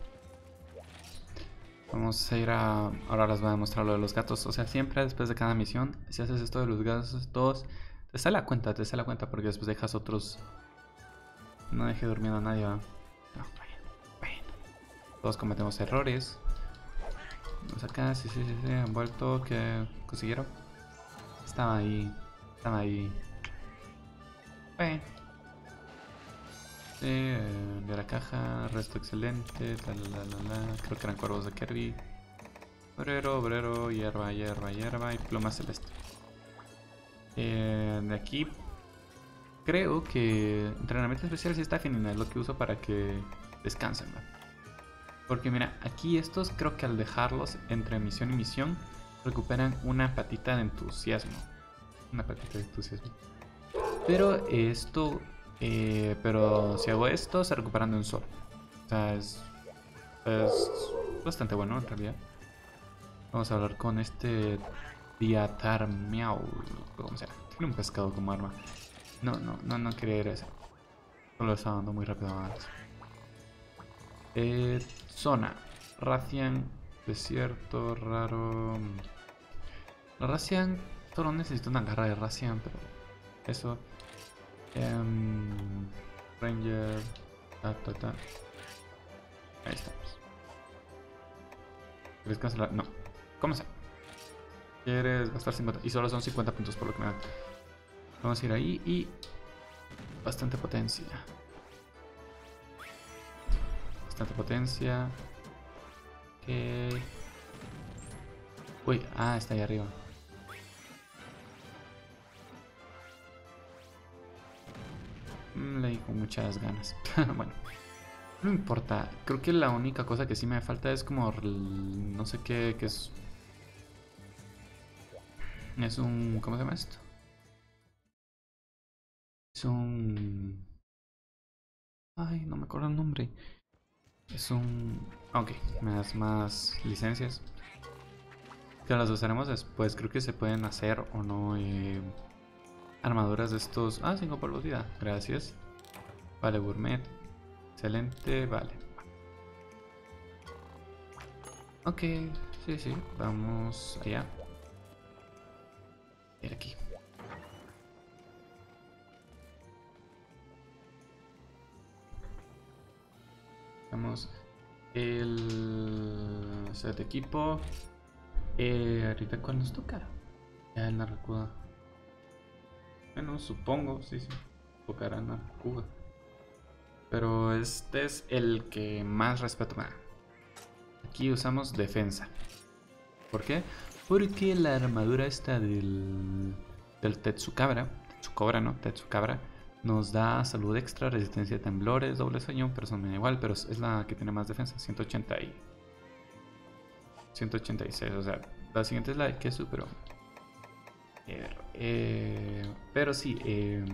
Vamos a ir a... Ahora les voy a mostrar lo de los gatos. O sea, siempre después de cada misión, si haces esto de los gatos todos, te sale la cuenta, te sale la cuenta porque después dejas otros... No dejé durmiendo a nadie, ¿va? No, bueno, bueno. Todos cometemos errores. Vamos acá, sí, sí, sí, sí, han vuelto, que consiguieron. Estaba ahí, estaba ahí. Bueno. Sí, eh, de la caja, resto excelente, la, la, la, la. Creo que eran cuervos de Kirby. Obrero, obrero, hierba, hierba, hierba y pluma celeste. Eh, de aquí creo que entrenamiento especial sí está genial, es lo que uso para que descansen, ¿no? Porque mira, aquí estos creo que al dejarlos entre misión y misión recuperan una patita de entusiasmo. Una patita de entusiasmo. Pero esto... Eh, pero si hago esto, se recuperan de un solo. O sea, es... Es bastante bueno en realidad. Vamos a hablar con este... Diatar Miau. Como sea. Tiene un pescado como arma. No, no, no, no quería ir a ese. Solo estaba dando muy rápido antes. Eh, zona. Rathian. Desierto. Raro. La Rathian. Solo necesito una garra de Rathian, pero... Eso. Um, Ranger. Ta, ta, ta. Ahí estamos. ¿Quieres cancelar? No. ¿Cómo se? ¿Quieres gastar cincuenta? Y solo son cincuenta puntos por lo que me dan. Vamos a ir ahí y... Bastante potencia. Bastante potencia. Ok. Uy, ah, está ahí arriba. Mm, le di con muchas ganas. Bueno. No importa. Creo que la única cosa que sí me falta es como... No sé qué, qué es... Es un... ¿Cómo se llama esto? Es un... Ay, no me acuerdo el nombre. Es un... Ok, me das más licencias. Que las usaremos después. Creo que se pueden hacer o no eh, armaduras de estos... Ah, cinco polvos vida. Gracias. Vale, gourmet. Excelente, vale. Ok, sí, sí. Vamos allá. Y aquí. Vamos. El set de equipo. Eh, ahorita cuál nos toca. Ya el Narracuda. Bueno, supongo, sí, sí. Tocará Narracuda. Pero este es el que más respeto me da. Aquí usamos defensa. ¿Por qué? Porque la armadura esta del, del Tetsukabra, Tetsukobra, ¿no? Tetsukabra, nos da salud extra, resistencia a temblores, doble sueño, pero son igual, pero es la que tiene más defensa, ciento ochenta y ciento ochenta y seis, o sea, la siguiente es la de Kesu, pero... Eh, eh, pero sí, eh,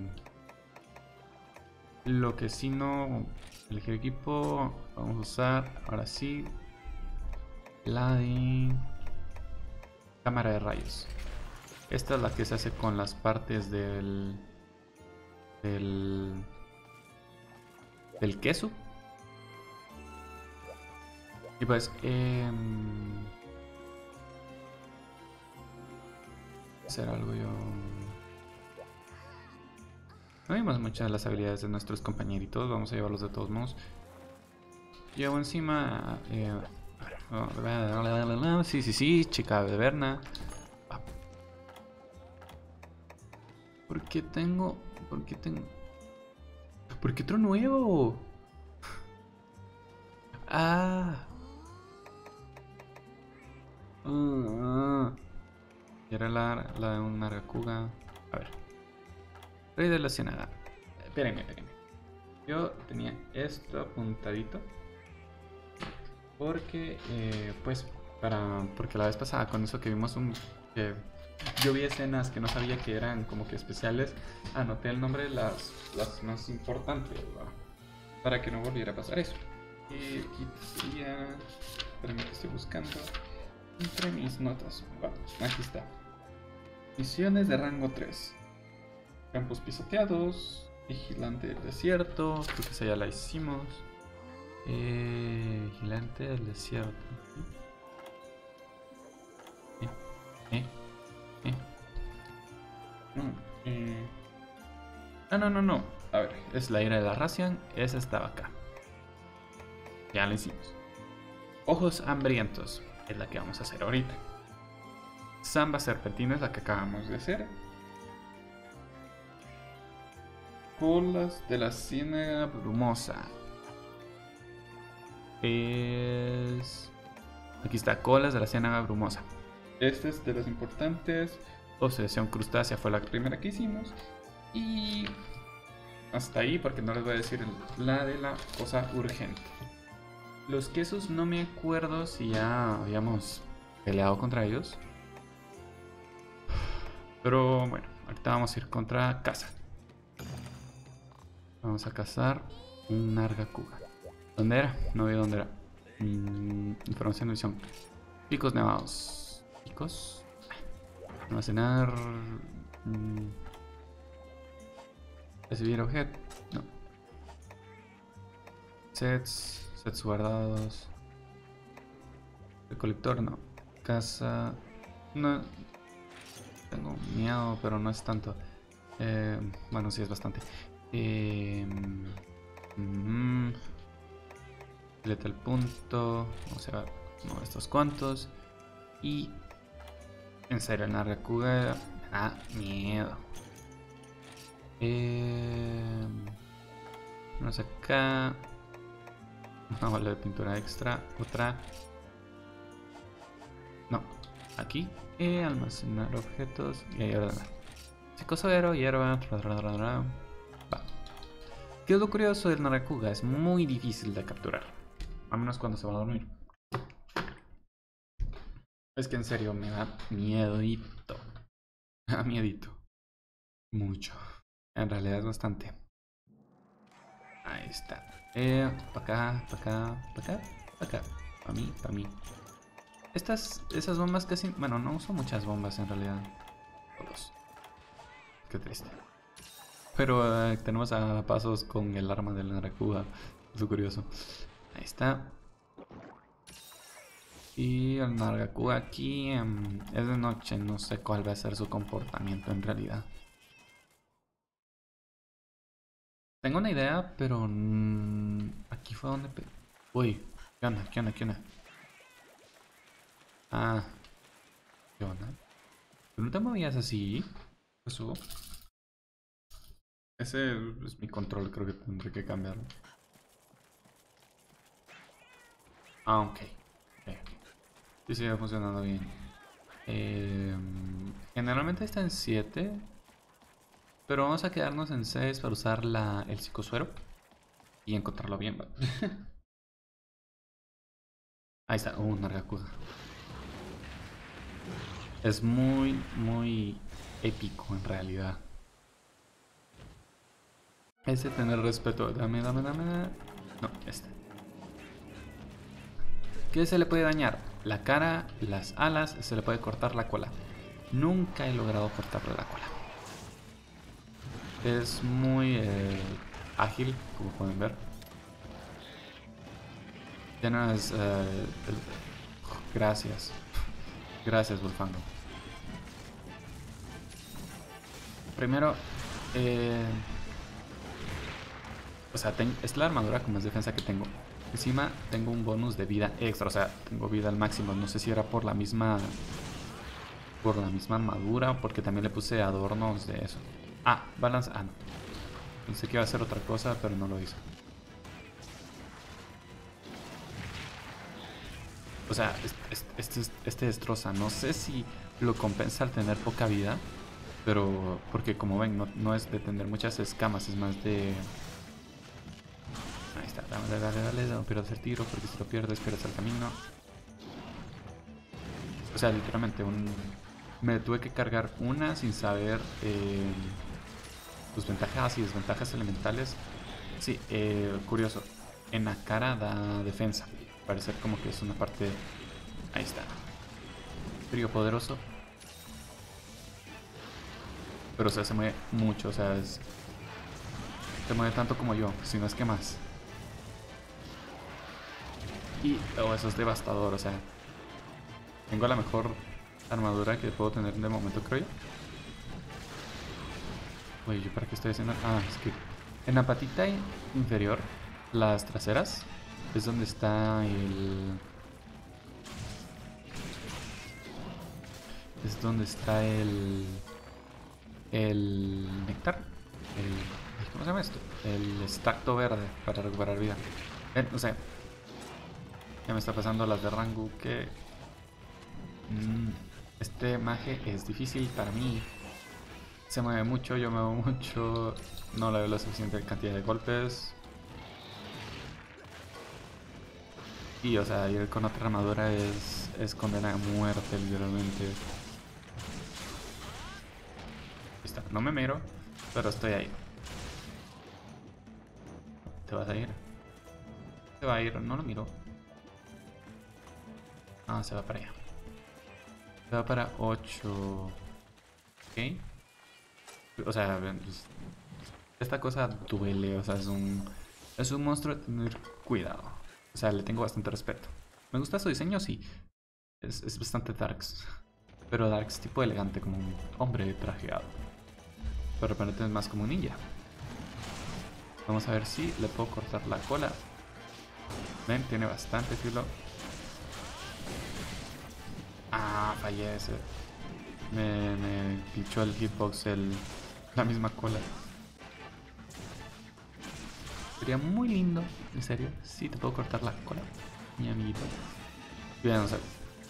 lo que sí no... Elegir equipo, vamos a usar, ahora sí, la de... Cámara de rayos. Esta es la que se hace con las partes del... Del... Del queso. Y pues... Eh, hacer algo yo... No vimos muchas de las habilidades de nuestros compañeritos. Vamos a llevarlos de todos modos. Llevo encima... Eh, sí, sí, sí, chica de Berna. ¿Por qué tengo? ¿Por qué tengo? ¿Por qué otro nuevo? Ah. Uh, era la, la de un Nargacuga. A ver. Rey de la Ciénaga. Espérenme, espérenme. Yo tenía esto apuntadito. Porque, eh, pues, para... Porque la vez pasada con eso que vimos un... Eh, yo vi escenas que no sabía que eran como que especiales. Anoté el nombre de las, las más importantes, ¿verdad? Para que no volviera a pasar eso. Y aquí sería... Espérenme que estoy buscando entre mis notas. Vamos, aquí está. Misiones de rango tres. Campos pisoteados. Vigilante del desierto. Creo que esa ya la hicimos. Eh, vigilante del desierto. Eh, eh, eh. No, eh. Ah, no, no, no. A ver, es la ira de la Rathian. Esa estaba acá. Ya la hicimos. Ojos hambrientos. Es la que vamos a hacer ahorita. Samba serpentina es la que acabamos de hacer. Colas de la ciénaga brumosa. Es... Aquí está, colas de la ciénaga brumosa. Esta es de las importantes. Posesión crustácea fue la primera que hicimos. Y... hasta ahí, porque no les voy a decir la de la cosa urgente. Los quesos no me acuerdo si ya habíamos peleado contra ellos. Pero bueno, ahorita vamos a ir contra casa. Vamos a cazar un Nargacuga. ¿Dónde era? No vi dónde era. Mm, información de visión. Picos nevados. Picos. Almacenar. Mm, recibir objeto. No. Sets. Sets guardados. Recolector, no. Casa. No. Tengo miedo, pero no es tanto. Eh, bueno, sí es bastante. Eh, mm, letal punto. Vamos a ver uno de estos cuantos. Y en serio, el Nargacuga me da miedo. Eh, vamos acá. Una bola de pintura extra. Otra. No, aquí. Eh, almacenar objetos. Y ahí ordenar. Psicosuero, hierba. Va. ¿Qué es lo curioso del Nargacuga? Es muy difícil de capturar. A menos cuando se va a dormir. Es que en serio me da miedito. Me da miedito. Mucho. En realidad es bastante. Ahí está. Eh, para acá, para acá, para acá, para acá. Para mí, para mí. Estas, esas bombas casi... Bueno, no uso muchas bombas en realidad. Todos. Qué triste. Pero eh, tenemos a pasos con el arma del Nargacuga. Es curioso. Ahí está. Y el Nargacuga aquí um, es de noche. No sé cuál va a ser su comportamiento en realidad. Tengo una idea, pero... Mmm, aquí fue donde... Pe Uy, ¿qué onda? ¿Qué onda? ¿Qué onda? Ah, ¿qué onda? ¿Tú no te movías así? ¿Qué pasó? Ese es mi control, creo que tendré que cambiarlo. Ah, ok. Okay. Sí, sigue funcionando bien. Eh, generalmente está en siete. Pero vamos a quedarnos en seis para usar la, el psicosuero. Y encontrarlo bien. Ahí está. Uh, Nargacuga. Es muy, muy épico en realidad. Ese tener respeto. Dame, dame, dame. No, este. ¿Qué se le puede dañar? La cara, las alas, se le puede cortar la cola. Nunca he logrado cortarle la cola. Es muy eh, ágil, como pueden ver. Tienes... Eh, gracias. Gracias, Wolfango. Primero... Eh, o sea, es la armadura con más defensa que tengo. Encima tengo un bonus de vida extra. O sea, tengo vida al máximo. No sé si era por la misma... Por la misma armadura. Porque también le puse adornos de eso. Ah, balance... Ah, no. Pensé que iba a hacer otra cosa, pero no lo hizo. O sea, este, este, este destroza. No sé si lo compensa al tener poca vida. Pero, porque como ven, no, no es de tener muchas escamas. Es más de... Ahí está, dale, dale, dale, no pierdas el tiro. Porque si lo pierdes, pierdes el camino. O sea, literalmente un... Me tuve que cargar una sin saber eh, sus ventajas y desventajas elementales. Sí, eh, curioso. En la cara da defensa. Parece como que es una parte... Ahí está. Frío poderoso. Pero o sea, se mueve mucho. O sea, es... se mueve tanto como yo, si no es que más. Y oh, eso es devastador. O sea, tengo la mejor armadura que puedo tener de momento, creo yo. Oye, ¿yo para qué estoy haciendo? Ah, es que en la patita inferior, las traseras, es donde está el... Es donde está el... El néctar. El... ¿Cómo se llama esto? El extracto verde para recuperar vida. Eh, no sé. Ya me está pasando las de Rangu que... Mm, este maje es difícil para mí. Se mueve mucho, yo muevo mucho. No le doy la suficiente cantidad de golpes. Y o sea, ir con otra armadura es, es condena a muerte, literalmente. Ahí está, no me miro, pero estoy ahí. ¿Te vas a ir? Se va a ir, no lo miro. Ah, se va para allá. Se va para ocho. Ok. O sea, pues, esta cosa duele, o sea, es un... Es un monstruo de tener cuidado. O sea, le tengo bastante respeto. Me gusta su diseño, sí. Es, es bastante darks. Pero darks tipo elegante, como un hombre trajeado. Pero de repente es más como un ninja. Vamos a ver si le puedo cortar la cola. Ven, tiene bastante filo. Ah, fallece. Me, me pinchó el hitbox, el, la misma cola. Sería muy lindo, en serio. Sí, te puedo cortar la cola, mi amiguito. Bien, o sea.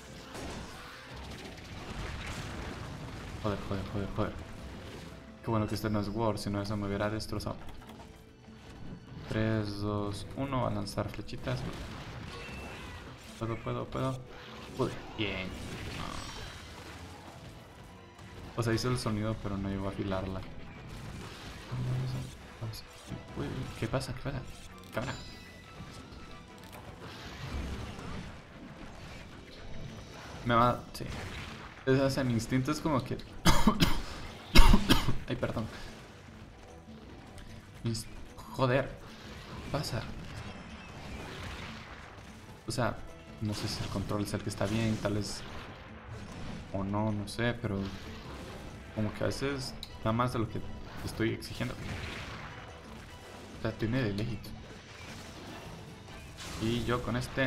Joder, joder, joder, joder. Qué bueno que este no es War, si no eso me hubiera destrozado. tres, dos, uno, a lanzar flechitas. Puedo, puedo, puedo. Pude. Bien. O sea, hizo el sonido, pero no llegó a afilarla. Uy, uy, ¿qué pasa? ¿Qué pasa? Cámara. Me va... Sí. O sea, mi instinto es como que... Ay, perdón. Mis... Joder. ¿Qué pasa? O sea, no sé si el control es el que está bien, tal vez... O no, no sé, pero... Como que a veces da más de lo que estoy exigiendo. O sea, tiene de legit. Y yo con este...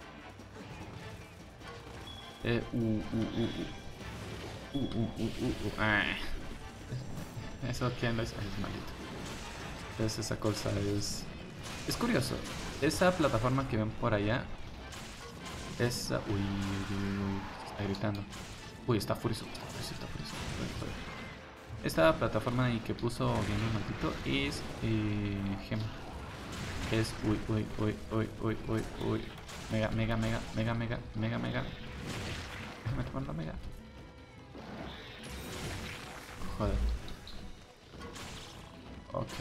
Eh, uh, uh, uh, uh. Uh, uh, uh, uh, uh. Ah. Eso quién lo hizo, es maldito. Entonces esa cosa es... Es curioso. Esa plataforma que ven por allá... Esa... Uy, uy, uy, está gritando. Uy, está furioso, está furioso, está furioso. Esta plataforma ahí que puso bien maldito es... Eh, gema. Es... Uy, uy, uy, uy, uy, uy, uy. Mega, mega, mega, mega, mega, mega, mega. Déjame tomar la mega. Joder. Ok.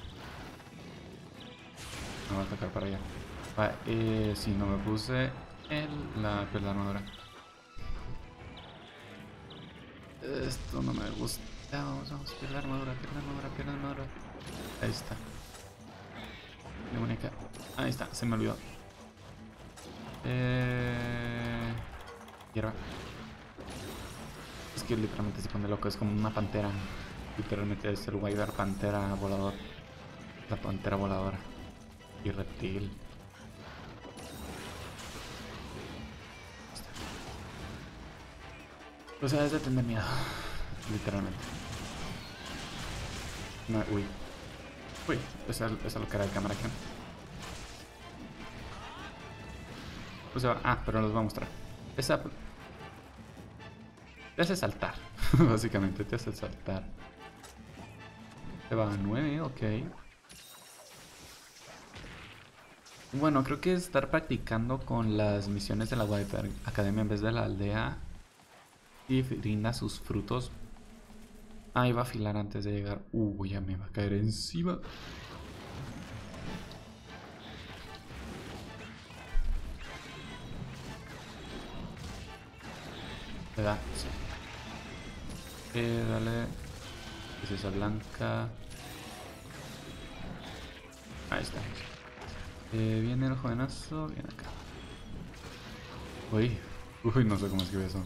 Me va a tocar para allá. Vale, eh, si no me puse el, la piel de armadura. Esto no me gusta. Vamos, vamos, piel de armadura, piel de armadura, piel de armadura. Ahí está. Mi muñeca. Ahí está, se me olvidó. Eh... Hierba. Es que literalmente se pone loco, es como una pantera. Literalmente es el Wyvern pantera volador. La pantera voladora. Y reptil. O sea, es de tener miedo. Literalmente. No, uy. Uy, esa es lo que era de cámara cam. O sea, ah, pero los voy a mostrar. Esa... Te hace saltar. Básicamente, te hace saltar. Te va a nueve, ok. Bueno, creo que estar practicando con las misiones de la Wyvern Academia en vez de la aldea y brinda sus frutos. Ah, iba a afilar antes de llegar. Uh, ya me va a caer encima. Le da, sí. Eh, dale. Es esa blanca. Ahí está. Eh, viene el jovenazo. Viene acá. Uy. Uy, no sé cómo escribe eso.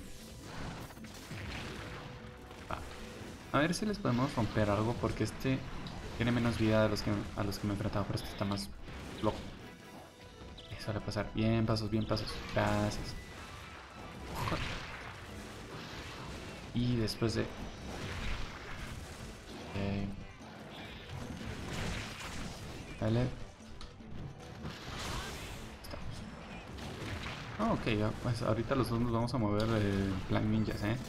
Ah. A ver si les podemos romper algo porque este tiene menos vida de los que, a los que me he enfrentado, pero este está más loco. Eso va a pasar. Bien pasos, bien pasos. Gracias. Joder. Y después de... Okay. Dale. Oh, ok, ya, pues ahorita los dos nos vamos a mover en plan ninjas, ¿eh?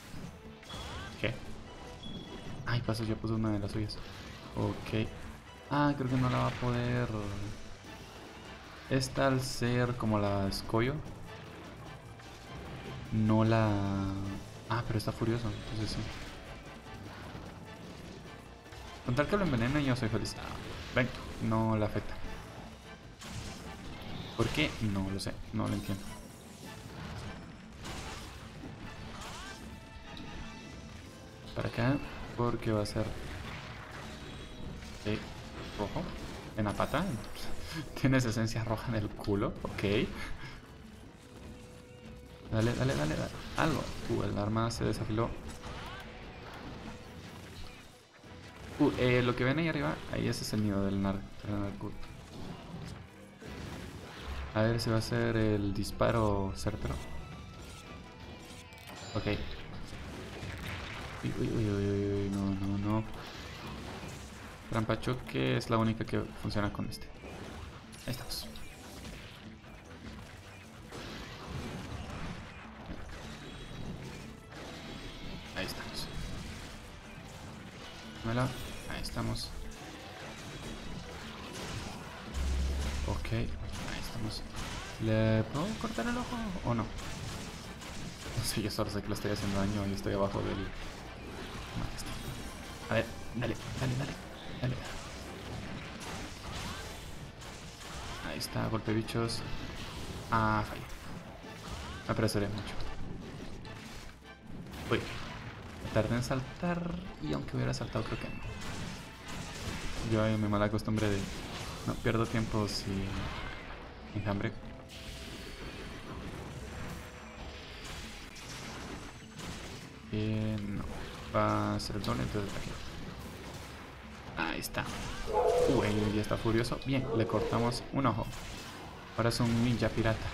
¿Qué? Ay, paso, ya puse una de las suyas. Ok. Ah, creo que no la va a poder. Esta al ser como la escollo. No la... Ah, pero está furioso, entonces sí. Con tal que lo envenenen yo soy feliz. Ah, ven, no la afecta. ¿Por qué? No lo sé, no lo entiendo. Para acá, porque va a ser... Eh, rojo. En la pata. Tienes esencia roja en el culo, ok. Dale, dale, dale, dale. Algo. Uh, el arma se desafiló. Uh, eh, lo que ven ahí arriba, ahí ese es el nido del nar narco. A ver si va a ser el disparo certero. Ok. Uy, uy, uy, uy, uy, no, no, no. Trampa choque es la única que funciona con este. Ahí estamos. Ahí estamos. Dámela. Ahí estamos. Ok, ahí estamos. ¿Le puedo cortar el ojo o no? No sé, yo solo sé que le estoy haciendo daño y estoy abajo del... A ver, dale, dale, dale, dale. Ahí está, golpe bichos. Ah, fallé. Me apresuré mucho. Uy, tardé en saltar y aunque hubiera saltado creo que no. Yo hay mi mala costumbre de no pierdo tiempo si enjambre. Eh, no, va a ser el doble, entonces aquí. Ahí está. Uy, ya está furioso. Bien, le cortamos un ojo. Ahora es un ninja pirata.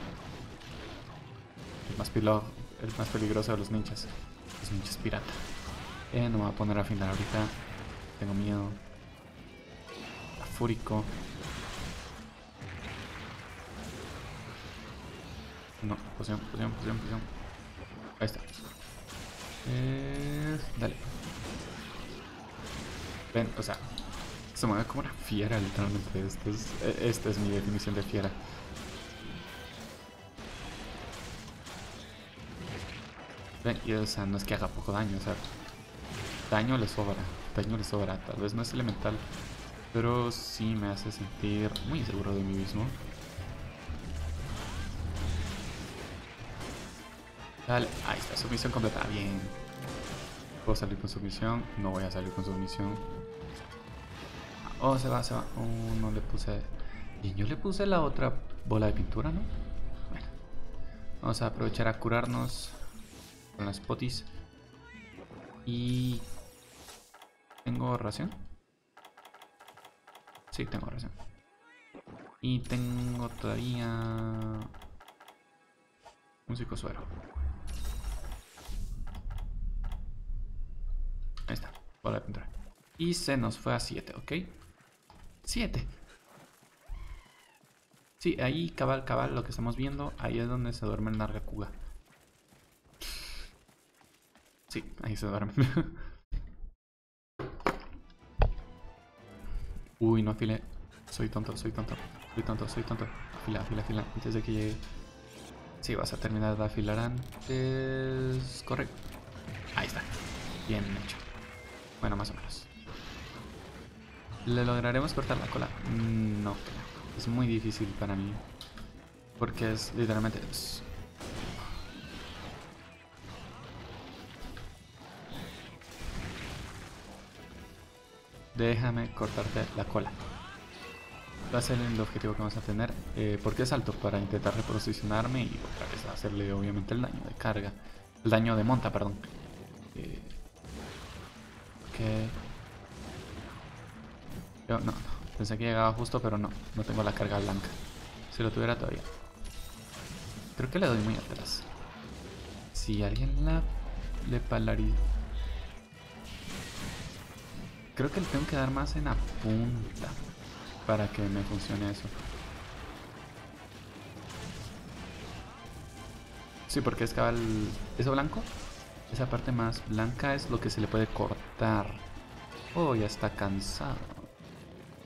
El más, pilo, el más peligroso de los ninjas. Los ninjas pirata. Eh, no me voy a poner a afinar ahorita. Tengo miedo. Fúrico. No, poción, poción, poción, poción. Ahí está. Eh, dale. Ven, o sea, se mueve como una fiera, literalmente. Esto es, esta es mi definición de fiera. Ven, y o sea, no es que haga poco daño, o sea, daño le sobra, daño le sobra. Tal vez no es elemental, pero sí me hace sentir muy inseguro de mí mismo. Dale, ahí está, su misión completa. Bien. ¿Puedo salir con su misión? No voy a salir con su misión. Oh, se va, se va. Oh, no le puse... Y yo le puse la otra bola de pintura, ¿no? Bueno. Vamos a aprovechar a curarnos con las potis. Y... ¿Tengo ración? Sí, tengo ración. Y tengo todavía... un psicosuero. Ahí está, bola de pintura. Y se nos fue a siete, ¿ok? siete. Sí, ahí cabal, cabal, lo que estamos viendo, ahí es donde se duerme el Nargacuga. Sí, ahí se duerme. Uy, no afilé. Soy tonto, soy tonto, soy tonto, soy tonto. Afila, afila, afila, antes de que llegue. Sí, vas a terminar de afilar antes. Correcto. Ahí está. Bien hecho. Bueno, más o menos. ¿Le lograremos cortar la cola? No creo. Es muy difícil para mí. Porque es literalmente... Es... Déjame cortarte la cola. Va a ser el objetivo que vamos a tener. Eh, ¿Por qué salto? Para intentar reposicionarme y otra vez hacerle obviamente el daño de carga. El daño de monta, perdón. Eh, ok. Yo, no, no. Pensé que llegaba justo, pero no. No tengo la carga blanca. Si lo tuviera todavía. Creo que le doy muy atrás. Si alguien la le palariza. Creo que le tengo que dar más en la punta para que me funcione eso. Sí, porque es cabal... ¿Eso blanco? Esa parte más blanca es lo que se le puede cortar. Oh, ya está cansado.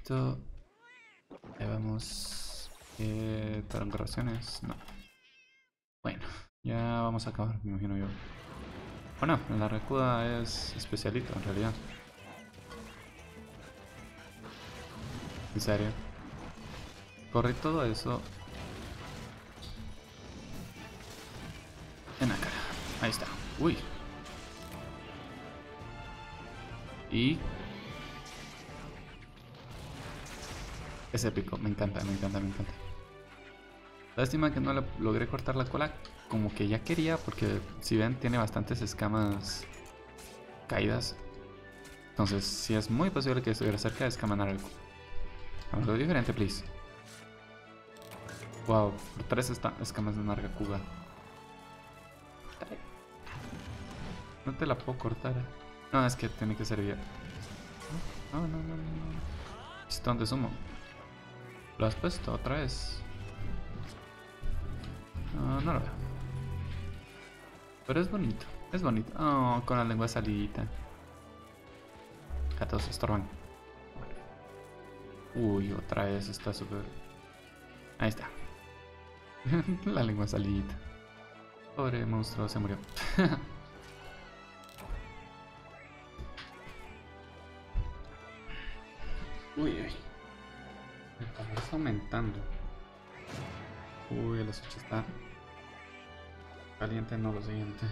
Listo. Ahí vamos. Eh, ¿Para raciones? No. Bueno, ya vamos a acabar, me imagino yo. Bueno, la recuda es especialito en realidad. En serio. Corre todo eso. En la cara. Ahí está. Uy. Y... es épico. Me encanta, me encanta, me encanta. Lástima que no le logré cortar la cola como que ya quería, porque si ven tiene bastantes escamas caídas. Entonces sí es muy posible que estuviera cerca de escamanar algo. Algo diferente, please. Wow, por tres escamas de Nargacuga. No te la puedo cortar. No, es que tiene que ser bien. No, no, no, no, no. Pistón de sumo. ¿Lo has puesto otra vez? No, no lo veo. Pero es bonito, es bonito. Oh, con la lengua salidita. Acá todos estorban. Uy, otra vez está súper... ahí está. La lengua salidita. Pobre monstruo, se murió. Uy, uy. El calor está aumentando. Uy, el ocho está caliente, no lo siguiente.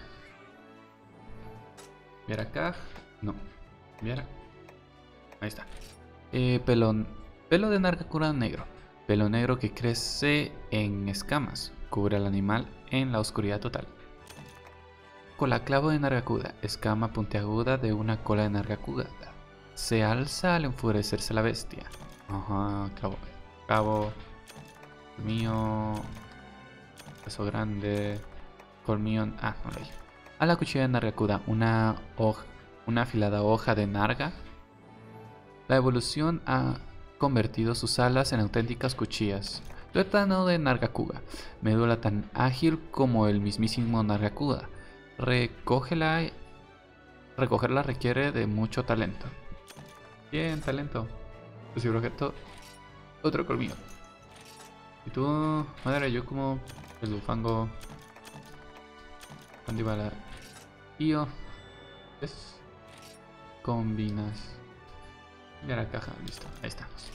¿Viera acá? No. ¿Viera? Ahí está. Eh, pelón. Pelo de Nargacuga negro. Pelo negro que crece en escamas. Cubre al animal en la oscuridad total. Cola clavo de Nargacuga. Escama puntiaguda de una cola de Nargacuga. Se alza al enfurecerse la bestia. Ajá, clavo. Clavo. Mío. Peso grande. Colmillo. Ah, no leí. A la cuchilla de Nargacuga. Una hoja. Una afilada hoja de Narga. La evolución ha convertido sus alas en auténticas cuchillas. Tuétano de Nargacuga. Médula tan ágil como el mismísimo Nargacuga. Recógela. Recogerla requiere de mucho talento. Bien, talento. Posible objeto. Otro colmillo. Y tú, madre, yo como el lufango. Mandíbala. Y yo. ¿Ves? Combinas. Ya la caja, listo. Ahí estamos.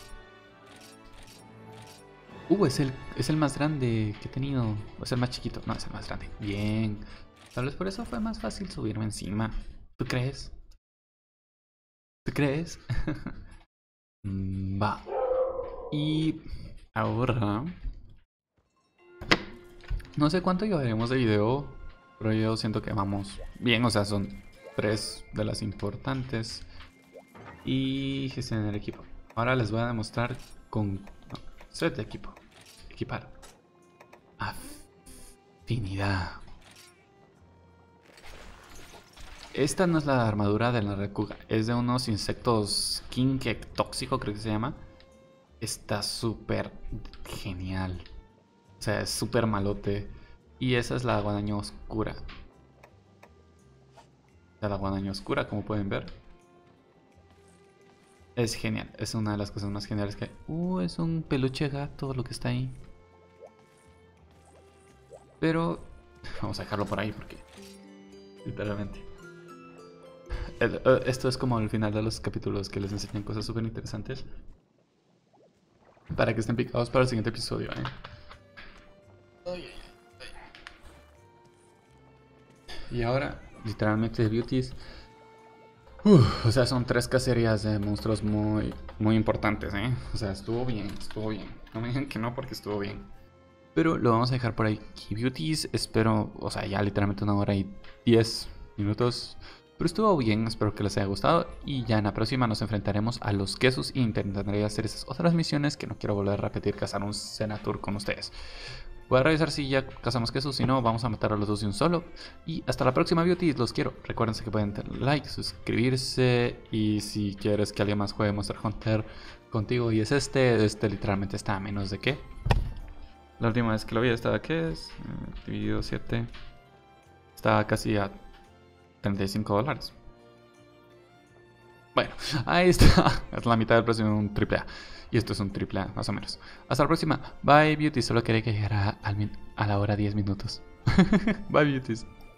Uh, es el, es el más grande que he tenido. O es el más chiquito. No, es el más grande. Bien. Tal vez por eso fue más fácil subirme encima. ¿Tú crees? ¿Tú crees? Va. Y ahora... no sé cuánto llevaremos de video, pero yo siento que vamos bien. O sea, son tres de las importantes. Y gestionar el equipo. Ahora les voy a demostrar con... no, set de equipo. Equipar. Afinidad. Esta no es la armadura de la Nargacuga. Es de unos insectos Kinke tóxico, creo que se llama. Está súper genial. O sea, es súper malote. Y esa es la guadaña oscura. La guadaña oscura, como pueden ver. Es genial. Es una de las cosas más geniales que hay. Uh, es un peluche gato lo que está ahí. Pero vamos a dejarlo por ahí porque... literalmente. El, uh, esto es como el final de los capítulos que les enseñan cosas súper interesantes. Para que estén picados para el siguiente episodio, ¿eh? Ay, ay, ay. Y ahora, literalmente, Beauties. Uf, o sea, son tres cacerías de monstruos muy, muy importantes, ¿eh? O sea, estuvo bien, estuvo bien. No me digan que no porque estuvo bien. Pero lo vamos a dejar por ahí. Beauties, espero, o sea, ya literalmente una hora y diez minutos. Pero estuvo bien, espero que les haya gustado. Y ya en la próxima nos enfrentaremos a los quesos e intentaré hacer esas otras misiones que no quiero volver a repetir, cazar un Senator con ustedes. Voy a revisar si ya cazamos quesos, si no, vamos a matar a los dos de un solo. Y hasta la próxima, Beauties, los quiero. Recuerden que pueden darle like, suscribirse. Y si quieres que alguien más juegue Monster Hunter contigo y es este, este literalmente está a menos de qué. La última vez que lo vi estaba, ¿qué es? Eh, dividido siete. Estaba casi a treinta y cinco dólares. Bueno, ahí está. Es la mitad del precio de un triple A. Y esto es un triple A, más o menos. Hasta la próxima. Bye, beauties. Solo quería que llegara al min- a la hora diez minutos. Bye, beauties.